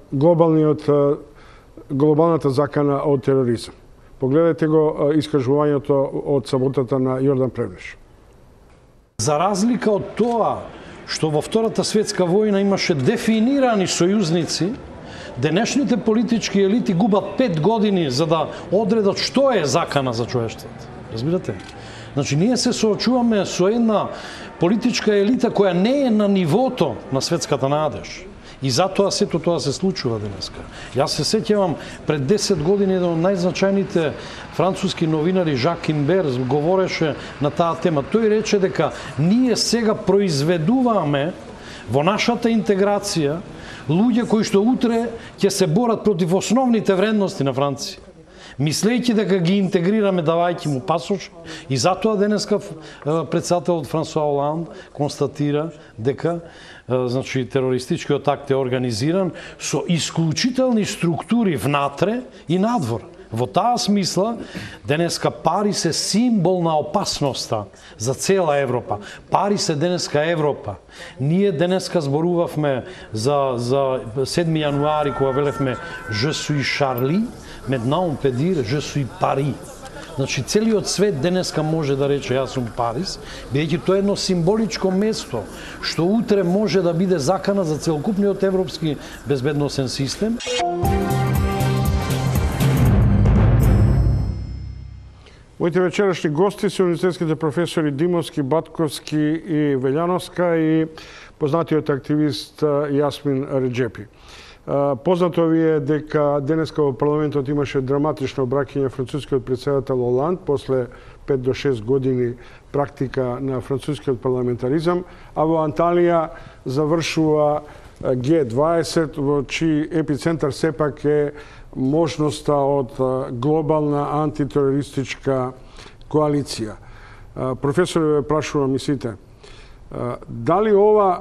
глобалната закана од тероризам. Погледайте го искажувањето од саботата на Јордан Плевнеш. За разлика од тоа што во Втората светска војна имаше дефинирани сојузници, денешните политички елити губат 5 години за да одредат што е закана за човештвото. Разбирате? Значи, ние се соочуваме со една политичка елита која не е на нивото на светската надеж. И затоа сето тоа се случува денеска. Јас се сеќавам пред 10 години еден од најзначајните француски новинари Жак Имбер говореше на таа тема. Тој рече дека ние сега произведуваме во нашата интеграција луѓе кои што утре ќе се борат против основните вредности на Франција, мислејќи дека ги интегрираме давајќи му пасош, и затоа денеска председателот Франсуа Оланд констатира дека значи терористичкиот акт е организиран со исклучителни структури внатре и надвор. Во таа смисла, денеска Париз е символ на опасноста за цела Европа. Париз е денеска Европа. Ние денеска зборувавме за 7 јануари, кога велевме Je suis Charlie, maintenant on peut dire Je suis Paris. Значи, целиот свет денеска може да рече јас сум Париз, бидејќи тоа е едно символичко место, што утре може да биде закана за целокупниот европски безбедносен систем. Моите вечерашни гости се универзитетските професори Димовски, Батковски и Велјановска и познатиот активист Јасмин Реджепи. Познато ви е дека денеска во парламентот имаше драматично обраќање францускиот председател Оланд после 5 до 6 години практика на францускиот парламентаризам, а во Анталија завршува Г20, во чиј епицентар сепак е можноста од глобална антитерористичка коалиција. Професор, ве прашувам и сите, дали ова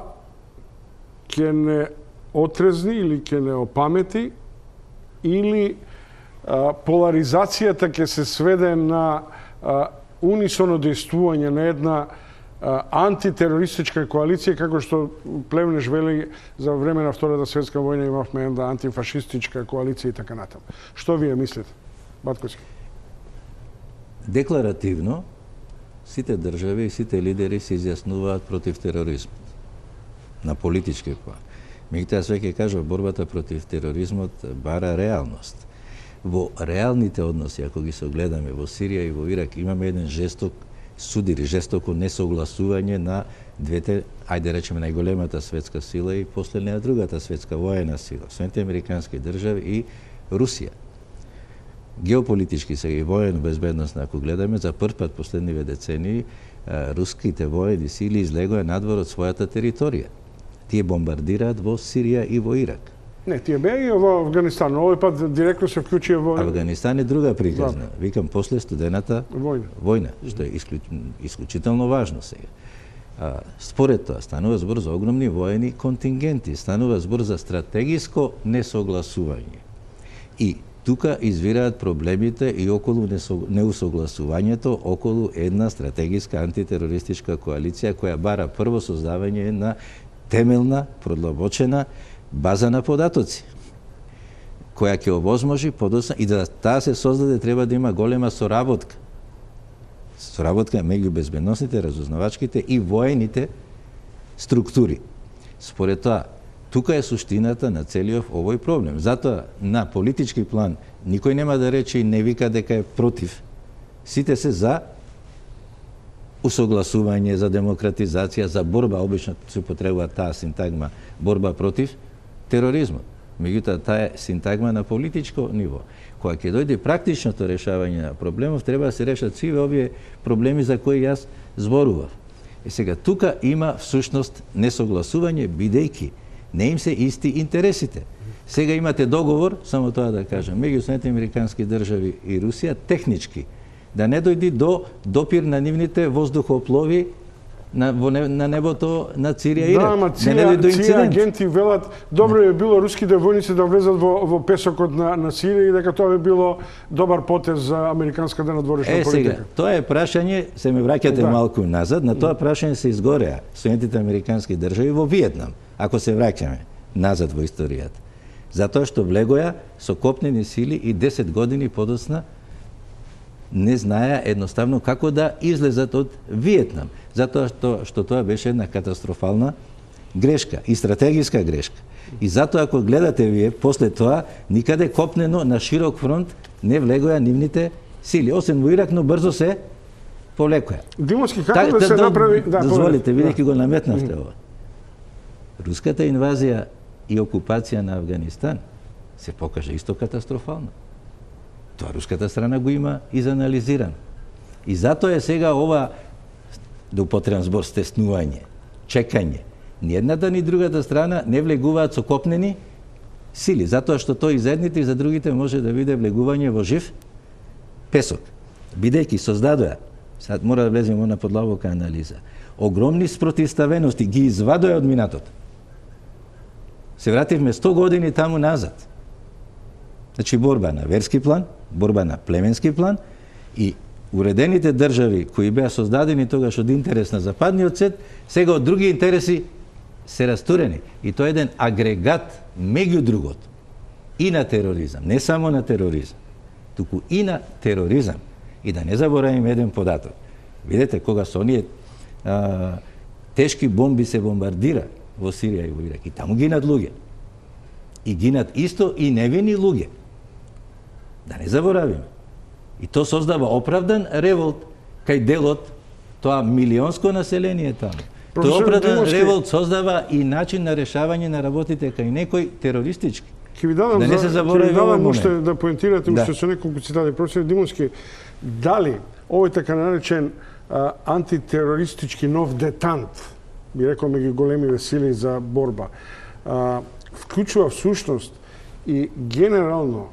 ќе не отрезни или ќе не опамети, или поларизацијата ќе се сведе на унисоно действување на една антитерористичка коалиција, како што Плевнеш вели за време на Втората светска војна имавме една антифашистичка коалиција и така натаму. Што вие мислите, Батковски? Декларативно, сите држави и сите лидери се изјаснуваат против тероризмот на политички план. Меѓутоа, све ќе кажа, борбата против тероризмот бара реалност. Во реалните односи, ако ги согледаме во Сирија и во Ирак, имаме еден жестоко несогласување на двете, ајде речеме, најголемата светска сила и после неа другата светска воена сила, Соединените американски држави и Русија. Геополитички сега и воено безбедност, ако гледаме, за прв пат последниве децении руските воени сили излегоа надвор од својата територија. Тие бомбардираат во Сирија и во Ирак. Не, тие беа и во Афганистан, овој пат директно се вклучија во... Афганистан е друга приказна. Викам, после студената војна, што е исклучително важно сега. Според тоа, станува збор за огромни воени контингенти, станува збор за стратегиско несогласување. И тука извираат проблемите и околу неусогласувањето околу една стратегиска антитерористичка коалиција која бара прво создавање на темелна, продлабочена база на податоци, која ќе овозможи подоцна и да таа се создаде треба да има голема соработка. Соработка меѓу безбедносните, разузнавачките и воените структури. Според тоа, тука е суштината на целиот овој проблем. Затоа, на политички план, никој нема да рече и не вика дека е против. Сите се за усогласување, за демократизација, за борба, обично се употребува таа синтагма, борба против тероризмот. Меѓутоа, таа е синтагма на политичко ниво. Кога ќе дојде практичното решавање на проблемов, треба да се решат сиве овие проблеми за кои јас зборував. И сега, тука има всушност несогласување, бидејќи не им се исти интересите. Сега имате договор, само тоа да кажам, меѓу Соединените американски држави и Русија, технички, да не дојди до допир на нивните воздухоплови на небото на Сирија и Да, ама ција агенти велат добро е било руските војници да влезат во песокот на Сирија и дека тоа би било добар потез за американската надворешна политика. Сега, тоа е прашање, се ме враќате малку назад, на тоа прашање се изгореа Соединетите американски држави во Виетнам, ако се враќаме назад во историјата. Затоа што влегоја со копнени сили и 10 години подоцна не знаеа едноставно како да излезат од Виетнам, затоа што тоа беше една катастрофална грешка и стратегиска грешка. И затоа ако гледате вие после тоа никаде копнено на широк фронт не влегоја нивните сили, освен во Ирак, но брзо се повлекоја. Димовски, како да се направи... Дозволите, видејќи го наметнавте ова. Руската инвазија и окупација на Афганистан се покажа исто катастрофално. Тоа руската страна го има изанализирано. И затоа е сега ова, да употребам збор, стеснување, чекање. Ни едната ни другата страна не влегуваат со копнени сили, затоа што тој и за едните и за другите може да биде влегување во жив песок. Бидејќи создадоа, сад мора да влеземе на подлабока анализа, огромни спротивставености ги извадоа од минатото. Се вративме 100 години таму назад. Значи борба на верски план, борба на племенски план и уредените држави кои беа создадени тогаш од интерес на западниот свет, сега од други интереси се растурени. И тоа е еден агрегат меѓу другото. И на тероризам, не само на тероризам, туку и на тероризам. И да не забораваме еден податок. Видете, кога со оние тешки бомби се бомбардира во Сирија и во Ирак, и таму гинат луѓе. И гинат исто и невини луѓе. Да не заборавиме. И то создава оправдан револт кај делот, тоа милионско население таму. Тој оправдан револт создава и начин на решавање на работите кај некој терористички. Ќе ви дадам, да не се заборави овој момент. Уште да поентирате уште со неколку цитати. Професор Димовски, дали овој така наречен антитерористички нов детант, би рекол меѓу големите сили за борба, вклучува всушност и генерално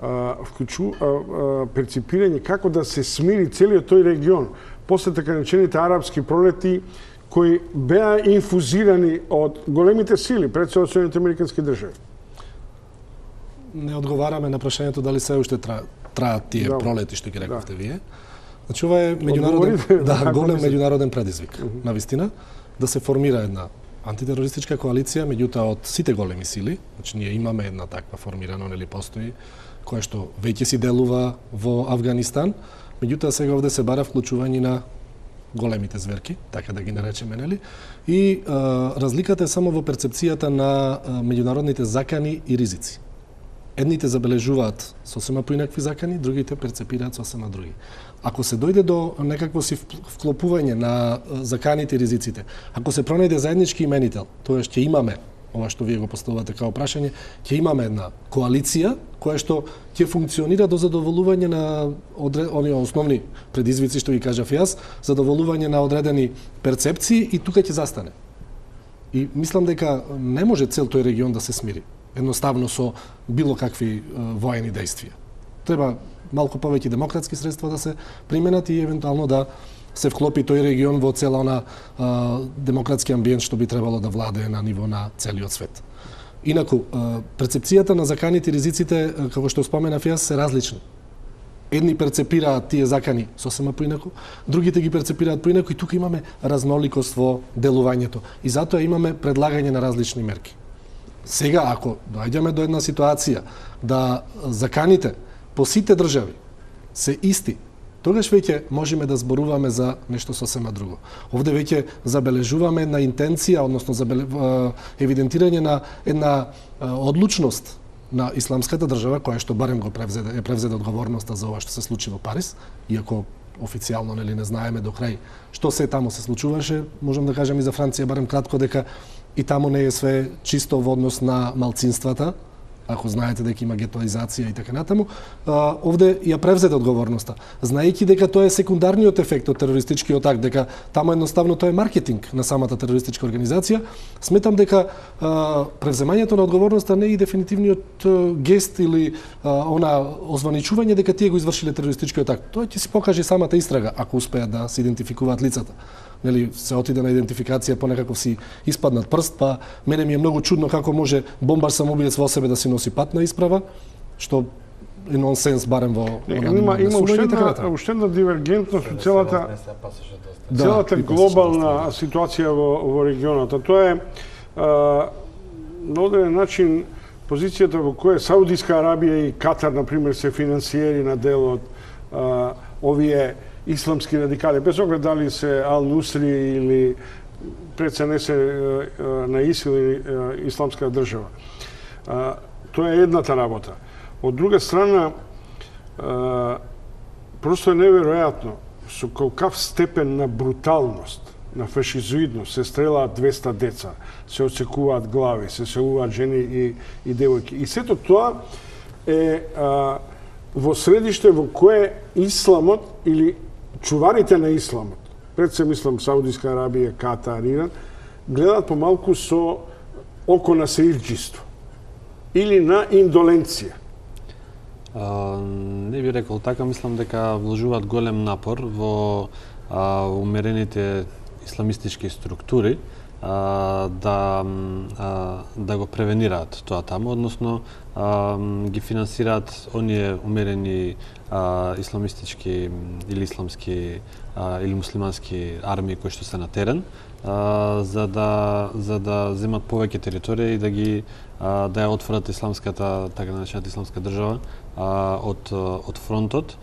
перципирање како да се смири целиот тој регион после така наречените арапски пролети кои беа инфузирани од големите сили, пред се од Соединетите американски држави. Не одговараме на прашањето дали се уште траат тие пролети што ги рековте вие. Значи ова е меѓународен голем меѓународен предизвик. Навистина да се формира една антитерористичка коалиција меѓутоа од сите големи сили. Значи ние имаме една таква формирана, нели постои, која што веќе си делува во Авганистан, меѓутоа сега овде се бара вклучување на големите зверки, така да ги наречеме, нели? И разликата е само во перцепцијата на меѓународните закани и ризици. Едните забележуваат сосема поинакви закани, другите перцепираат сосема други. Ако се дојде до некакво си вклопување на заканите и ризиците, ако се пронајде заеднички именител, тоа ќе имаме, ова што вие го поставувате као прашање, ќе имаме една коалиција која што ќе функционира до задоволување на оние основни предизвици што ги кажав јас, задоволување на одредени перцепции и тука ќе застане. И мислам дека не може цел тој регион да се смири едноставно со било какви воени действија. Треба малку повеќе демократски средства да се применат и евентуално да се вклопи тој регион во цела она демократски амбиент што би требало да владее на ниво на целиот свет. Инаку, перцепцијата на заканите и ризиците, како што споменав јас, се различни. Едни перцепираат тие закани сосема поинаку, другите ги перцепираат поинаку и тука имаме разноликост во делувањето. И затоа имаме предлагање на различни мерки. Сега, ако доаѓаме до една ситуација да заканите по сите држави се исти, тогаш веќе можеме да зборуваме за нешто сосема друго. Овде веќе забележуваме една интенција, односно евидентирање на една одлучност на исламската држава, која што барем го превзеде одговорноста за ова што се случи во Париз, иако официјално не знаеме до крај што се таму се случуваше. Можам да кажам и за Франција барем кратко дека и таму не е све чисто во однос на малцинствата, ако знаете дека има гетоизација и така натаму, овде ја превзеде одговорноста, знаејќи дека тоа е секундарниот ефект од терористичкиот акт, дека таму едноставно тоа е маркетинг на самата терористичка организација. Сметам дека превземањето на одговорноста не е и дефинитивниот гест или она озваничување дека тие го извршиле терористичкиот акт. Тоа ќе се покаже самата истрага ако успеат да се идентификуваат лицата. нели се отиде на идентификација, понекако си испаднат прст, па мене ми е многу чудно како може бомбар самоубиец во себе да си носи патна исправа, што е нонсенс барем во има уште една дивергентност во целата глобална ситуација во регионот. Тоа е на одреден начин позицијата во која Саудиска Арабија и Катар, например, се финансиери на дел од овие исламски радикали, без оглед дали се Ал-Нусри или пред се не се на ИСИЛ или исламска држава. Тоа е едната работа. Од друга страна, просто е неверојатно со колкав степен на бруталност, на фашизоидност се стрелаат 200 деца, се отсекуваат глави, се селуваат жени и девојки. И сето тоа е во средиште во кое исламот или чуварите на исламот, пред се мислам Саудиска Арабија, Катар, Иран, гледаат помалку со око на сеирџиство или на индоленција. Не би рекол така, мислам дека вложуваат голем напор во умерените исламистички структури да го превенираат тоа таму, односно ги финансираат оние умерени исламистички или исламски или муслимански армии кои што се на терен, за да земат повеќе територија и да ја отворат исламската, така наречената исламска држава од фронтот,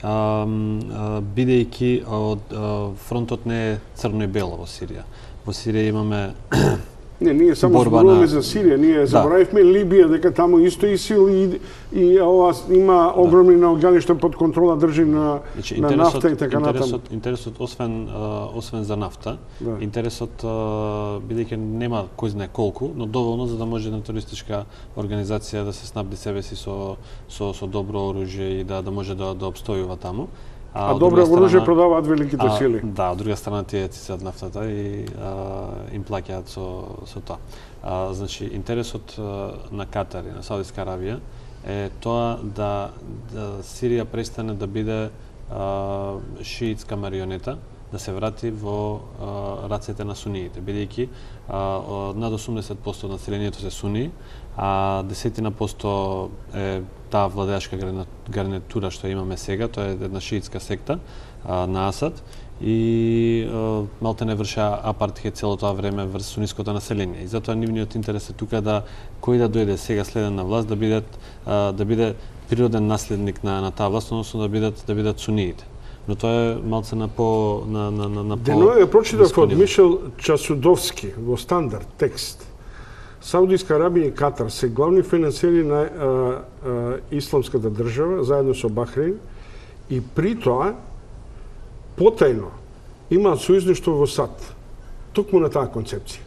бидејќи фронтот не е црно и бело во Сирија. Во Сирија имаме Не, ние само зборуваме за Сирија, ние заборавивме Либија, дека таму исто ИСИЛ и ова има огромни наоѓалишта под контрола држи на нафта и така натаму. Интересот освен за нафта, интересот бидејќи нема кој знае колку, но доволно за да може една терористичка организација да се снабди себе си со добро оружје и да може да обстојува таму. А добро оружје продаваат великите сили. Да, од друга страна тие цицат нафтата и им плаќаат со тоа. Значи, интересот на Катар и на Саудиска Арабија е тоа да Сирија престане да биде шиитска марионета, да се врати во рацете на суниите, бидејќи над 80% од населението се суни, а 10% е таа владеачка гарнитура што имаме сега, тоа е една шиитска секта на Асад и малте не врши апартхед цело тоа време врз суниското население. И затоа нивниот интерес е тука да кој да дојде сега следен на власт да биде природен наследник на таа власт, односно да бидат суниите. Но тоа е малце на по Денове прочитав од Мишел Часудовски во Стандард текст. Саудиска Арабија и Катар се главни финансери на исламската држава заедно со Бахрейн и при тоа потајно имаат сојузништво во САД. Токму на таа концепција.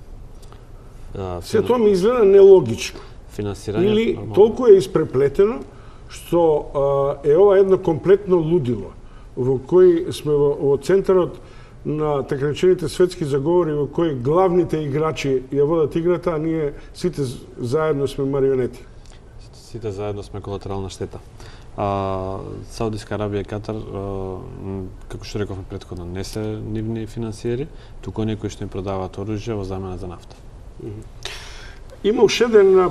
Се тоа ми изгледа нелогично. Или толку е испреплетено што е ова едно комплетно лудило во кој сме во центарот на така речените светски заговори во кои главните играчи ја водат играта, а ние сите заедно сме марионети. Сите заедно сме колатерална штета. Саудиска Арабија и Катар, како што рековме претходно, не се нивни финансиери, туку некои што им продаваат оружје во замена за нафта. Има уште еден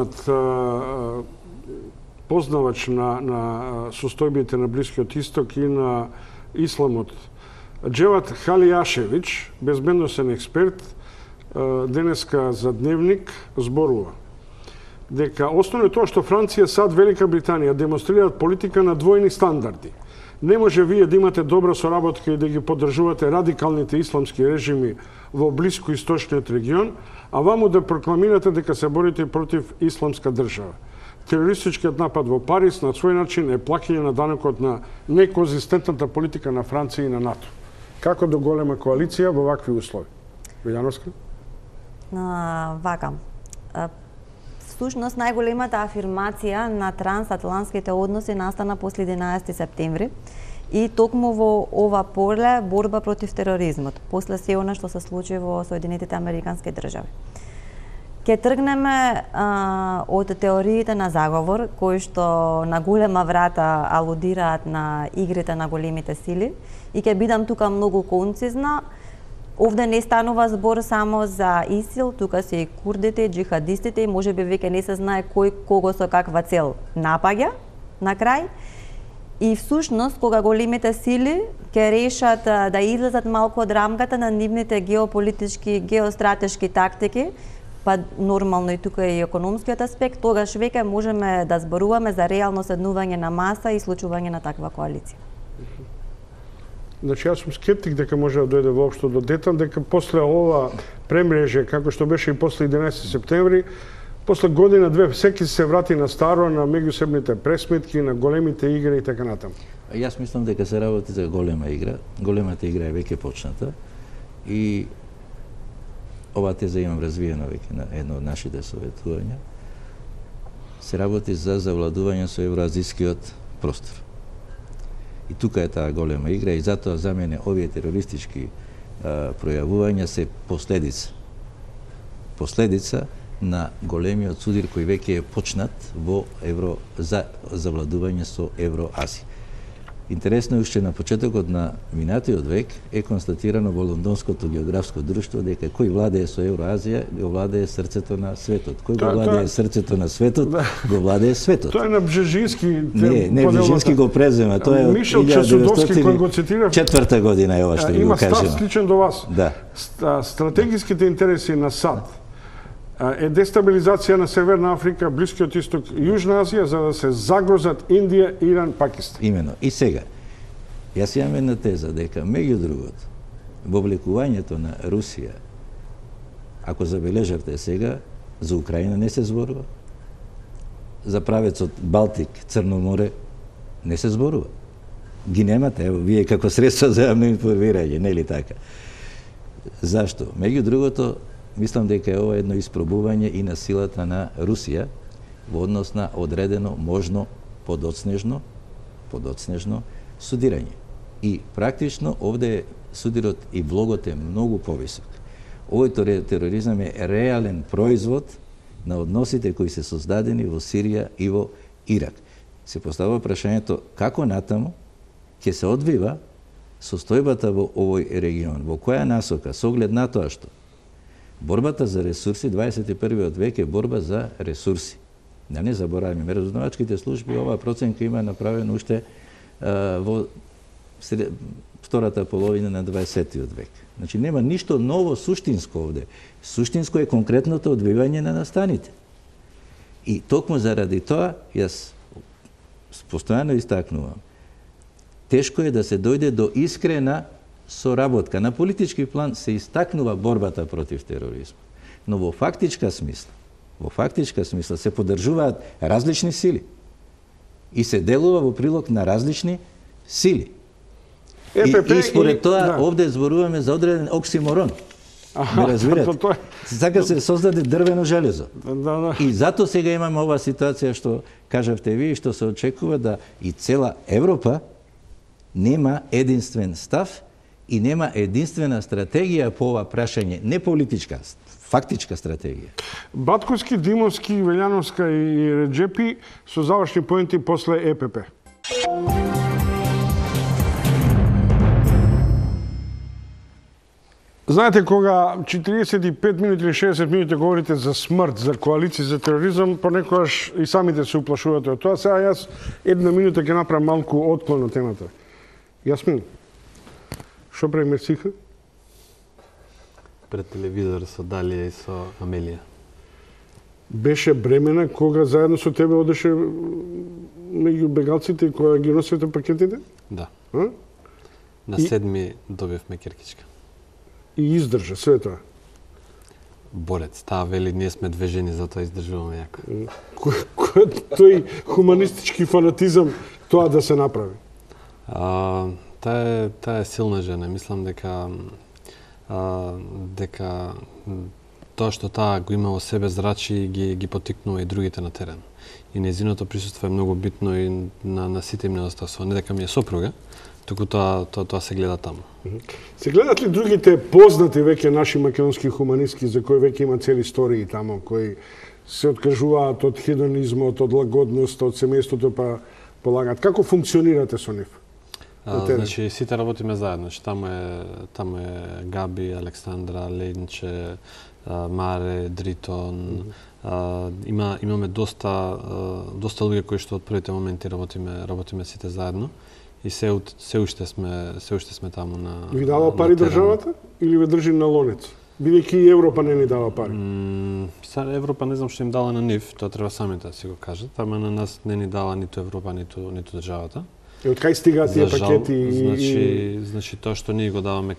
познавач на состојбите на Блискиот Исток и на исламот, Джеват Халијашевиќ, безбедносен експерт, денеска за Дневник зборува дека основно е тоа што Франција, САД, Велика Британија демонстрираат политика на двојни стандарди. Не може вие да имате добра соработка и да ги поддржувате радикалните исламски режими во блиско-источниот регион, а ваму да прокламирате дека се борите против исламска држава. Терористичкиот напад во Париз на свој начин е плаќање на данокот на неконзистентната политика на Франција и на НАТО. Како до голема коалиција во вакви услови? Вилјановска? Вака. Всушност, најголемата афирмација на трансатлантските односи настана после 11 септември и токму во ова поле борба против тероризмот, после се она што се случи во Соединетите Американски држави. Ке тргнеме од теориите на заговор, кои што на голема врата алудираат на игрите на големите сили, и ќе бидам тука многу концизна. Овде не станува збор само за ИСИЛ, тука се и курдите, джихадистите и можеби веќе не се знае кој кого со каква цел напаѓа на крај. И всушност, кога големите сили ќе решат да излезат малку од рамката на нивните геополитички, геостратешки тактики, па нормално и тука и економскиот аспект, тогаш веќе можеме да зборуваме за реално седнување на маса и случување на таква коалиција. Значи, јас сум скептик дека може да дојде воопшто до детал, дека после ова премреже, како што беше и после 11 септември, после година-две, секи се врати на старо, на меѓусебните пресметки, на големите игри и така натаму. Јас мислам дека се работи за голема игра. Големата игра е веќе почната и оваа теза имам развиена веќе на едно од нашите советувања. Се работи за завладување со евроазискиот простор. И тука е таа голема игра и затоа за мене овие терористички пројавувања се последица. Последица на големиот судир кој веќе е почнат во за завладување со Евроазија. Интересно е уште на почетокот на минатиот век е констатирано во Лондонското географско друштво дека кој владее со Евроазија го владее срцето на светот. Кој го владее срцето на светот, го владее светот. Тоа е на Бжежински. Не, Бжежински го презема. Тоа е од 1904 година е ова што ви го кажем. Има став сличен до вас. Да. Стратегиските интереси на САД е дестабилизација на Северна Африка, Блискиот Исток, Јужна Азија, за да се загрозат Индија, Иран, Пакистан. Имено. И сега, јас имам една теза дека, меѓу другото, вовлекувањето на Русија, ако забележавте сега, за Украина не се зборува, за правецот Балтик, Црно море, не се зборува. Ги немате, ево, вие како средство за јавно информирање, нели така? Зашто? Меѓу другото, мислам дека е ова едно испробување и на силата на Русија во однос на одредено можно подоцнежно судирање. И практично овде судирот и влогот е многу повисок. Овој тероризам е реален производ на односите кои се создадени во Сирија и во Ирак. Се поставува прашањето како натаму ќе се одвива состојбата во овој регион, во која насока, со оглед на тоа што борбата за ресурси, 21. век е борба за ресурси. Да не забораваме, разузнавачките служби оваа проценка има направено уште во втората половина на 20. век. Значи нема ништо ново суштинско овде. Суштинско е конкретното одвивање на настаните. И токму заради тоа, јас постојано истакнувам, тешко е да се дојде до искрена соработка. На политички план се истакнува борбата против тероризма. Но во фактичка смисла се поддржуваат различни сили и се делува во прилог на различни сили. И според тоа овде зборуваме за одреден оксиморон. Ме разбирате? Сака се создаде дрвено железо. И зато сега имаме оваа ситуација што кажавте ви и што се очекува да и цела Европа нема единствен став и нема единствена стратегија по ова прашање, не политичка, фактичка стратегија. Батковски, Димовски, Велјановска и Реджепи со завршни поенти после ЕПП. Знаете, кога 45 минути или 60 минути говорите за смрт, за коалиција, за тероризам, понекогаш и самите се уплашувате од тоа. Сега јас една минута ќе направам малку отклон од темата. Јасмин, што прави Мерсиха? Пред телевизор со Далија и со Амелија. Беше бремена кога заедно со тебе одеше меѓу бегалците кога ги носите пакетите? Да. На 7 добивме киркичка. И издржа све тоа? Борец. Таа вели, ние сме две жени, затоа издржуваме јако. Тој хуманистички фанатизам тоа да се направи? Таа е силна жена. Мислам дека тоа што таа го има во себе зрачи ги поттикнува и другите на терен. И нејзиното присуство е многу битно и на сите им недостасува. Не дека ми е сопруга, туку тоа се гледа таму. Се гледат ли другите познати веќе наши македонски хуманистки за кои веќе има цели истории таму, кои се откажуваат од хедонизмот, од лагодност, од семејството, па полагат? Како функционирате со нив? Значи сите работиме заедно. Таму е Габи, Александра, Ленче, Маре, Дритон. Имаме доста луѓе кои што од првите моменти работиме сите заедно и се уште сме таму на. Ви дава пари државата или ве држи на лонец? Бидејќи и Европа не ни дава пари. Европа не знам што им дала на нив, тоа треба самите да си го кажат, ама на нас не ни дала ниту Европа, ниту државата. И од кај стигаат тие пакети? Значи тоа што ние го даваме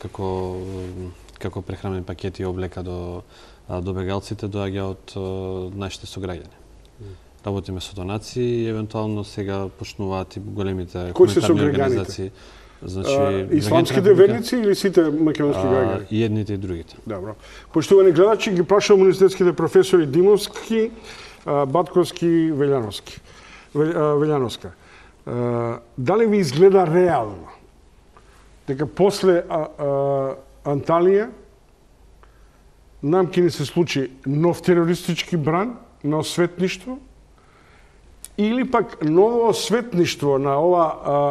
како прехранени пакети и облека до бегалците доаѓа од нашите сограѓани. Работиме со донации и евентуално сега почнуваат и големите хуманитарни организации. Значи исламските верници или сите македонски граѓани? И едните и другите. Добро. Поштовани гледачи, ги прашувам универзитетските професори Димовски, Батковски, Велјановска. Дали ви изгледа реално дека после Анталија нам ќе ни се случи нов терористички бран на осветништво или пак ново осветништво на ова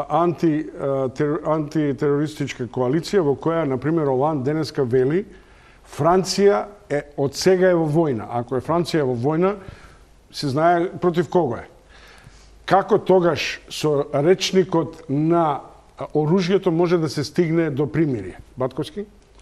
антитерористичка коалиција во која, например, Оланд денеска вели Франција од сега е во војна. Ако е Франција во војна, се знае против кого е. Како тогаш со речникот на оружјето може да се стигне до примирие? Батковски?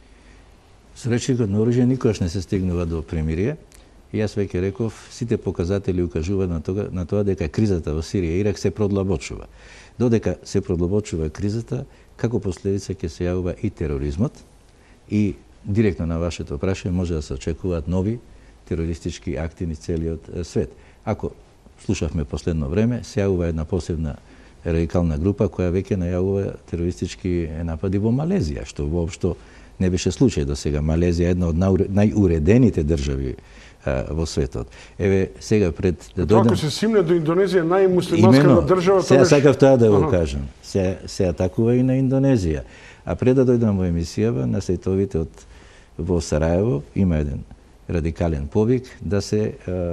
Со речникот на оружје никогаш не се стигнува до примирие. И јас веќе реков, сите показатели укажуваат на тоа дека кризата во Сирија и Ирак се продлабочува. Додека се продлабочува кризата, како последица ќе се јавува и тероризмот и директно на вашето прашање може да се очекуваат нови терористички акти низ целиот свет. Ако слушавме последно време, се јавува една посебна радикална група која веќе најавува терористички напади во Малезија, што воопшто не беше случај до сега. Малезија е една од најуредените држави во светот. Еве сега пред да дојдам. Ако се симне до Индонезија, најмуслиманската држава, сега сакав тоа да го кажам. Се атакува и на Индонезија. А пред да дојдам во емисијава, на сајтовите во Сараево има еден радикален повик да се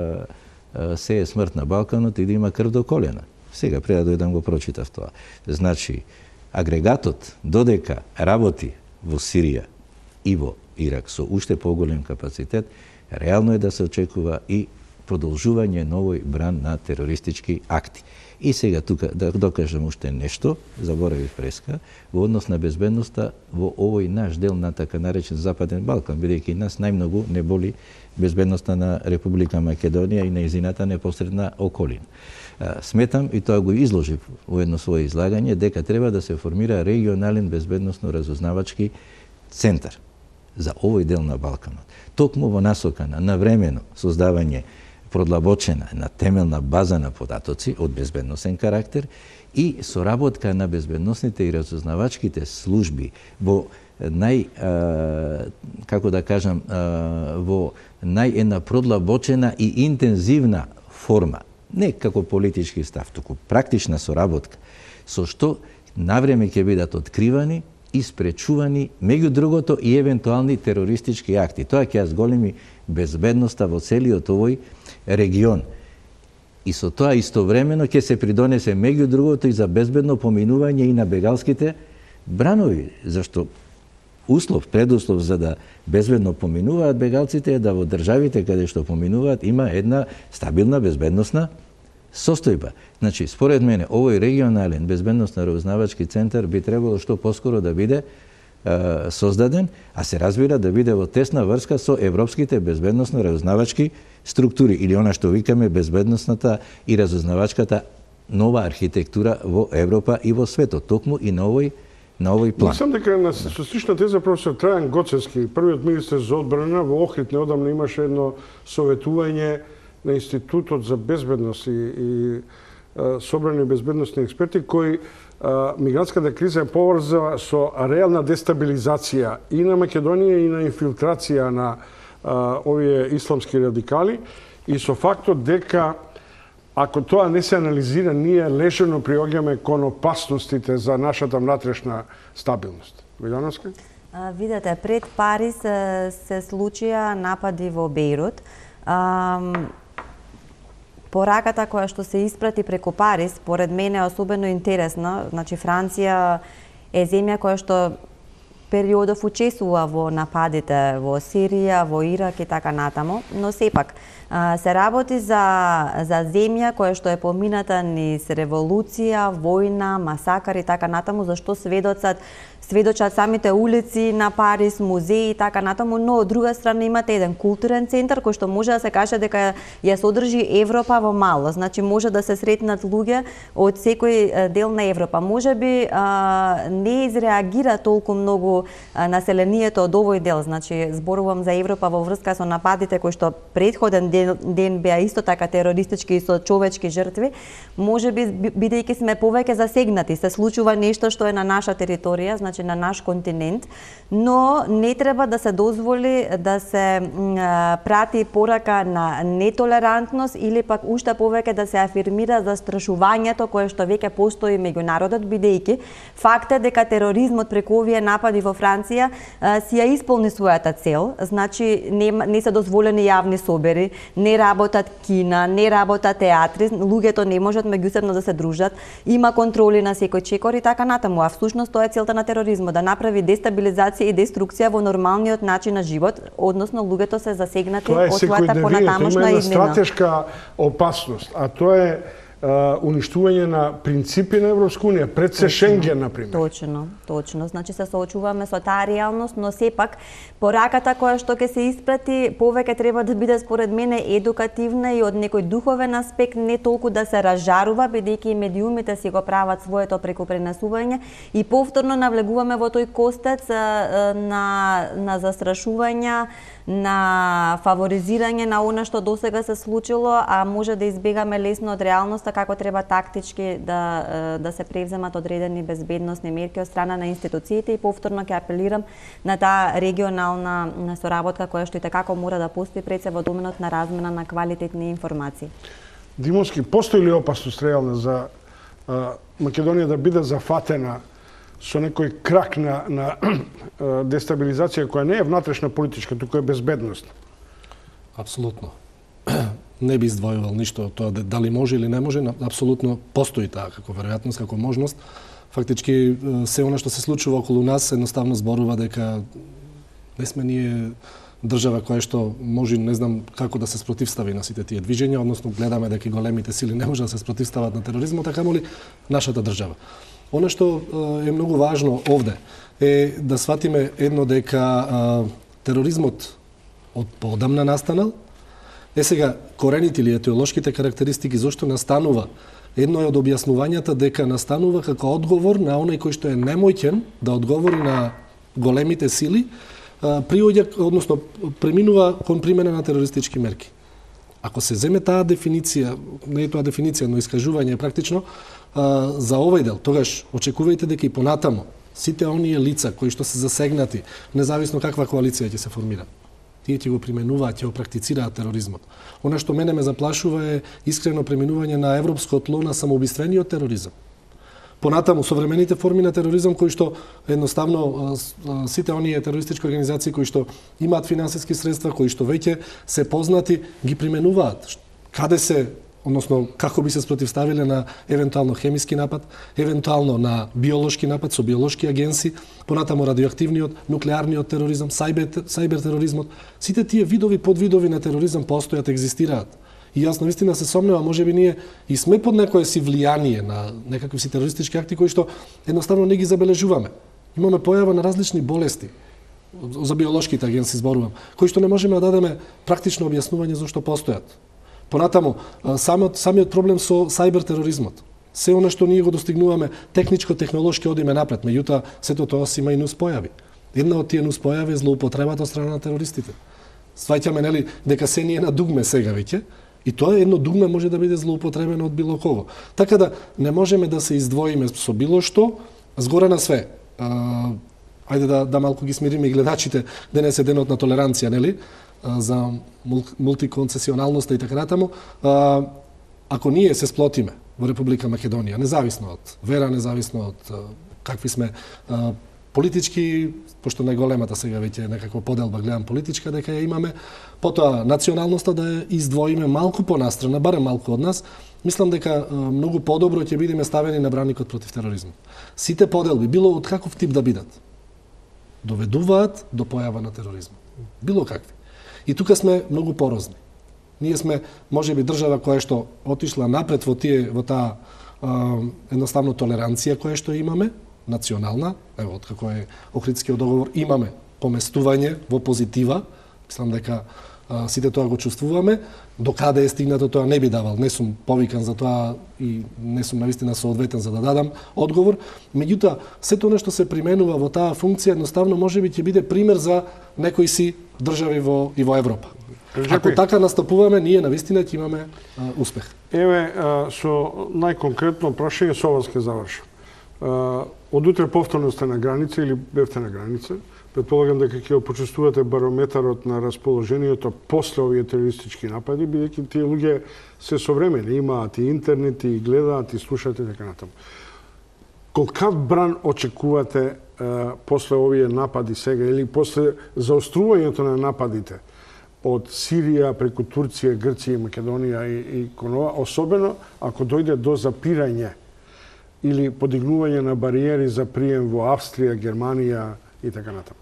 е смрт на Балканот и да има крв до колена. Сега пред да дојдам го прочитав тоа. Значи, агрегатот додека работи во Сирија и во Ирак со уште поголем капацитет, реално е да се очекува и продолжување новој бран на терористички акти. И сега тука да докажам уште нешто, заборавив преска, во однос на безбедноста во овој наш дел на така наречен Западен Балкан, бидејќи нас најмногу не боли безбедноста на Република Македонија и нејзината непосредна околина. Сметам, и тоа го изложив во едно свое излагање, дека треба да се формира регионален безбедносно-разузнавачки центар за овој дел на Балканот. Токму во насока на навремено создавање продлабочена на темелна база на податоци од безбедносен карактер и соработка на безбедносните и разузнавачките служби во една продлабочена и интензивна форма, не како политички став, туку практична соработка, со што навреме ќе бидат откривани и спречувани, меѓу другото, и евентуални терористички акти. Тоа ќе ја зголеми безбедноста во целиот овој регион. И со тоа истовремено ќе се придонесе меѓу другото и за безбедно поминување и на бегалските бранови, зашто предуслов за да безбедно поминуваат бегалците е да во државите каде што поминуваат има една стабилна безбедносна состојба. Значи, според мене, овој регионален безбедносно-разузнавачки центар би требало што поскоро да биде создаден, а се разбира да биде во тесна врска со европските безбедносно-разузнавачки структури или она што викаме безбедносната и разузнавачката нова архитектура во Европа и во светот, токму и на овој план. Мислам дека со слична теза професор Трајан Гоцевски, првиот министер за одбрана, во Охрид неодамна имаше едно советување на Институтот за безбедност и собрани безбедносни експерти кои мигрантската криза е поврзана со реална дестабилизација и на Македонија и на инфилтрација на овие исламски радикали и со фактот дека ако тоа не се анализира, ние лежерно приоѓаме кон опасностите за нашата внатрешна стабилност. Велјановска? Видете, пред Париз се случија напади во Бејрут. Пораката која што се испрати преку Париз, поред мене е особено интересна. Значи, Франција е земја која што периодов учествува во нападите во Сирија, во Ирак и така натаму, но сепак се работи за земја која што е помината низ револуција, војна, масакар и така натаму, зашто сведочат самите улици на Париз, музеи и така натаму, но од друга страна имате еден културен центар кој што може да се каже дека ја содржи Европа во мало. Значи може да се сретнат луѓе од секој дел на Европа. Можеби не изреагира толку многу населението од овој дел, значи зборувам за Европа во врска со нападите кои што претходен ден беа исто така терористички и со човечки жртви, можеби бидејќи сме повеќе засегнати, се случува нешто што е на наша територија, значи на наш континент, но не треба да се дозволи да се прати порака на нетолерантност или пак уште повеќе да се афирмира застрашувањето кое што веќе постои меѓу народот, бидејќи факт е дека тероризмот преку овие напади во Франција си ја исполни својата цел, значи не се дозволени јавни собери, не работат кина, не работат театри, луѓето не можат меѓусебно да се дружат, има контроли на секој чекор и така натаму, а всушност тоа е целта на тероризмот, да направи дестабилизација и деструкција во нормалниот начин на живот, односно луѓето се засегнати од својата понатамошна иднина. Тоа е стратешка опасност, а тоа е уништување на принципи на Европска унија, пред се Шенген, например. Точно. Значи се соочуваме со таа реалност, но сепак пораката која што ќе се испрати повеќе треба да биде според мене едукативна и од некој духовен аспект, не толку да се разжарува, бидејќи и медиумите си го прават своето преку пренесување и повторно навлегуваме во тој костец на застрашувања, на фаворизирање на она што досега се случило, а може да избегаме лесно од реалноста како треба тактички да се превземат одредени безбедносни мерки од страна на институциите и повторно ќе апелирам на таа регионална соработка која што и како мора да постои пред се во доменот на размена на квалитетни информации. Димовски, постои ли опасност реална за Македонија да биде зафатена со некој крак на дестабилизација која не е внатрешна политичка, туку е безбедност? Апсолутно. Не би издвојувал ништо од тоа дали може или не може, апсолутно постои таа како веројатност, како можност. Фактички се она што се случува околу нас едноставно зборува дека не сме ние држава која што може, не знам како да се спротивстави на сите тие движења, односно гледаме дека големите сили не може да се спротивстават на тероризмот, а камоли нашата држава. Она што е многу важно овде е да сватиме едно дека тероризмот од поодамна настанал. Сега корените или етиолошките карактеристики зошто настанува, едно е од објаснувањата дека настанува како одговор на оној кој што е немоќен да одговори на големите сили, приоѓа, односно преминува кон примена на терористички мерки. Ако се земе таа дефиниција, не е тоа дефиниција, но искажување практично, за овој дел, тогаш очекувајте дека и понатамо сите оние лица кои што се засегнати, независно каква коалиција ќе се формира, тие ќе го применуваат, ќе го практицираат тероризмот. Она што мене ме заплашува е искрено преминување на европско тло на самоубиствениот тероризам. Понатаму современите форми на тероризам кои што едноставно сите оние терористички организации кои што имаат финансиски средства, кои што веќе се познати, ги применуваат. Каде се, односно како би се спротивставиле на евентуално хемиски напад, евентуално на биолошки напад со биолошки агенси, понатаму радиоактивниот, нуклеарниот тероризам, сајбер тероризмот, сите тие видови, подвидови на тероризам постојат, екзистираат. И јас навистина се сомневам, можеби ние и сме под некое си влијание на некакви си терористички акти кои што едноставно не ги забележуваме. Имаме појава на различни болести, за биолошките агенси зборувам, кои што не можеме да дадеме практично објаснување зашто постојат. Понатаму, самиот проблем со сајбер тероризмот. Се она што ние го достигнуваме техничко-технолошки одиме напред, меѓутоа сето тоа си има и нуспојави. Една од тие нуспојави е злоупотребата од страна на терористите. Сваќаме нели дека се ние на дугме сега веќе, и тоа едно дугме може да биде злоупотребено од било кого. Така да не можеме да се издвоиме со било што, згоре на све. Ајде да малку ги смириме и гледачите, денес е денот на толеранција, нели? За мултиконцесионалноста и така натаму. Ако ние се сплотиме во Република Македонија, независно од вера, независно од какви сме политички, пошто најголемата сега веќе некако поделба гледам политичка, дека ја имаме, потоа националноста да ја издвоиме малку понастрана, барем малку од нас, мислам дека многу подобро ќе бидеме ставени на браникот против тероризмот. Сите поделби, било од каков тип да бидат, доведуваат до појава на тероризмот. Било какви. И тука сме многу порозни. Ние сме, можеби, држава која што отишла напред во таа едноставно толеранција која што имаме, национална, ево, откако е Охридскиот договор, имаме поместување во позитива, мислам дека сите тоа го чувствуваме, до каде е стигнато тоа не би давал, не сум повикан за тоа и не сум навистина соодветен за да дадам одговор, меѓутоа, сето нешто се применува во таа функција, едноставно можеби ќе биде пример за некои си држави и во Европа. Ако така настапуваме, ние навистина ќе имаме успех. Еве, со најконкретно прашање со вас ќе завршам. Од утре повторно сте на граница или бевте на граница. Предполагам дека ќе почувствувате барометарот на расположението после овие терористички напади, бидејќи тие луѓе се современи, имаат и интернет, и гледаат, и слушаат и така натаму. Колкав бран очекувате после овие напади сега или после заострувањето на нападите од Сирија преку Турција, Грција, Македонија и Конова, особено ако дојде до запирање или подигнување на бариери за прием во Австрија, Германија и така натаму?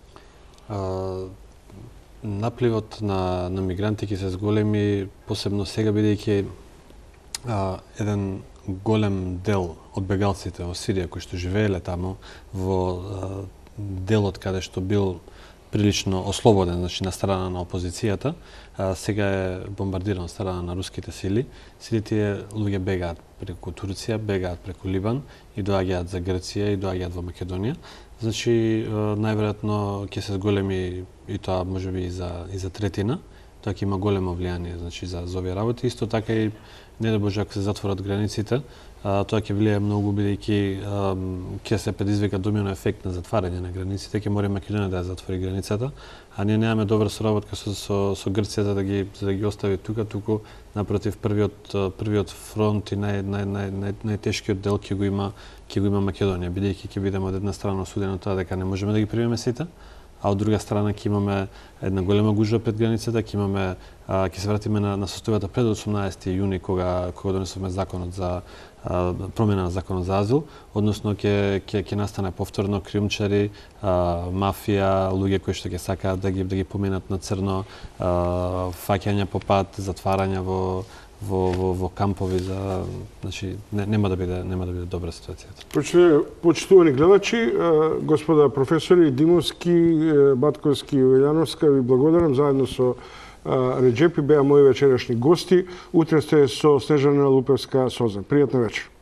Напливот на мигранти ќе се зголеми, посебно сега, бидејќи еден голем дел од бегалците во Сирија кои што живееле таму во делот каде што бил прилично ослободен, значи на страна на опозицијата, сега е бомбардиран од страна на руските сили. Сите тие луѓе бегаат преку Турција, бегаат преку Либан и доаѓаат за Грција и доаѓаат во Македонија. Значи, најверојатно ќе се зголеми и тоа можеби и за третина. Тоа ќе има големо влијание, значи, за овие работи. Исто така и не да Боже ако се затворат границите, тоа ќе влијае многу, бидејќи ќе се предизвика домино ефект на затварање на границите, ќе мора Македонија да ја затвори границата, а ние немаме добра соработка со Грција за да ги остави тука, туку напротив првиот фронт и најтешкиот дел ќе го има Македонија, бидејќи ќе бидеме од една страна осудени тоа дека не можеме да ги примеме сите, а од друга страна ќе имаме една голема гужва пред границата, ќе се вратиме на состојбата пред 18 јуни кога донесовме законот за промена на законот за азил, односно ќе настане повторно криумчари, мафија, луѓе кои што ќе сакаат да ги поменат на црно, фаќања по пат, затварања во кампови, значи нема да биде добра ситуацијата. Почитувани гледачи, господа професори Димовски, Батковски и Јановска, ви благодарам заедно со Реджепи беа мои вечерашни гости. Утре сте со Снежана Лупевска Созен. Пријатна вечер.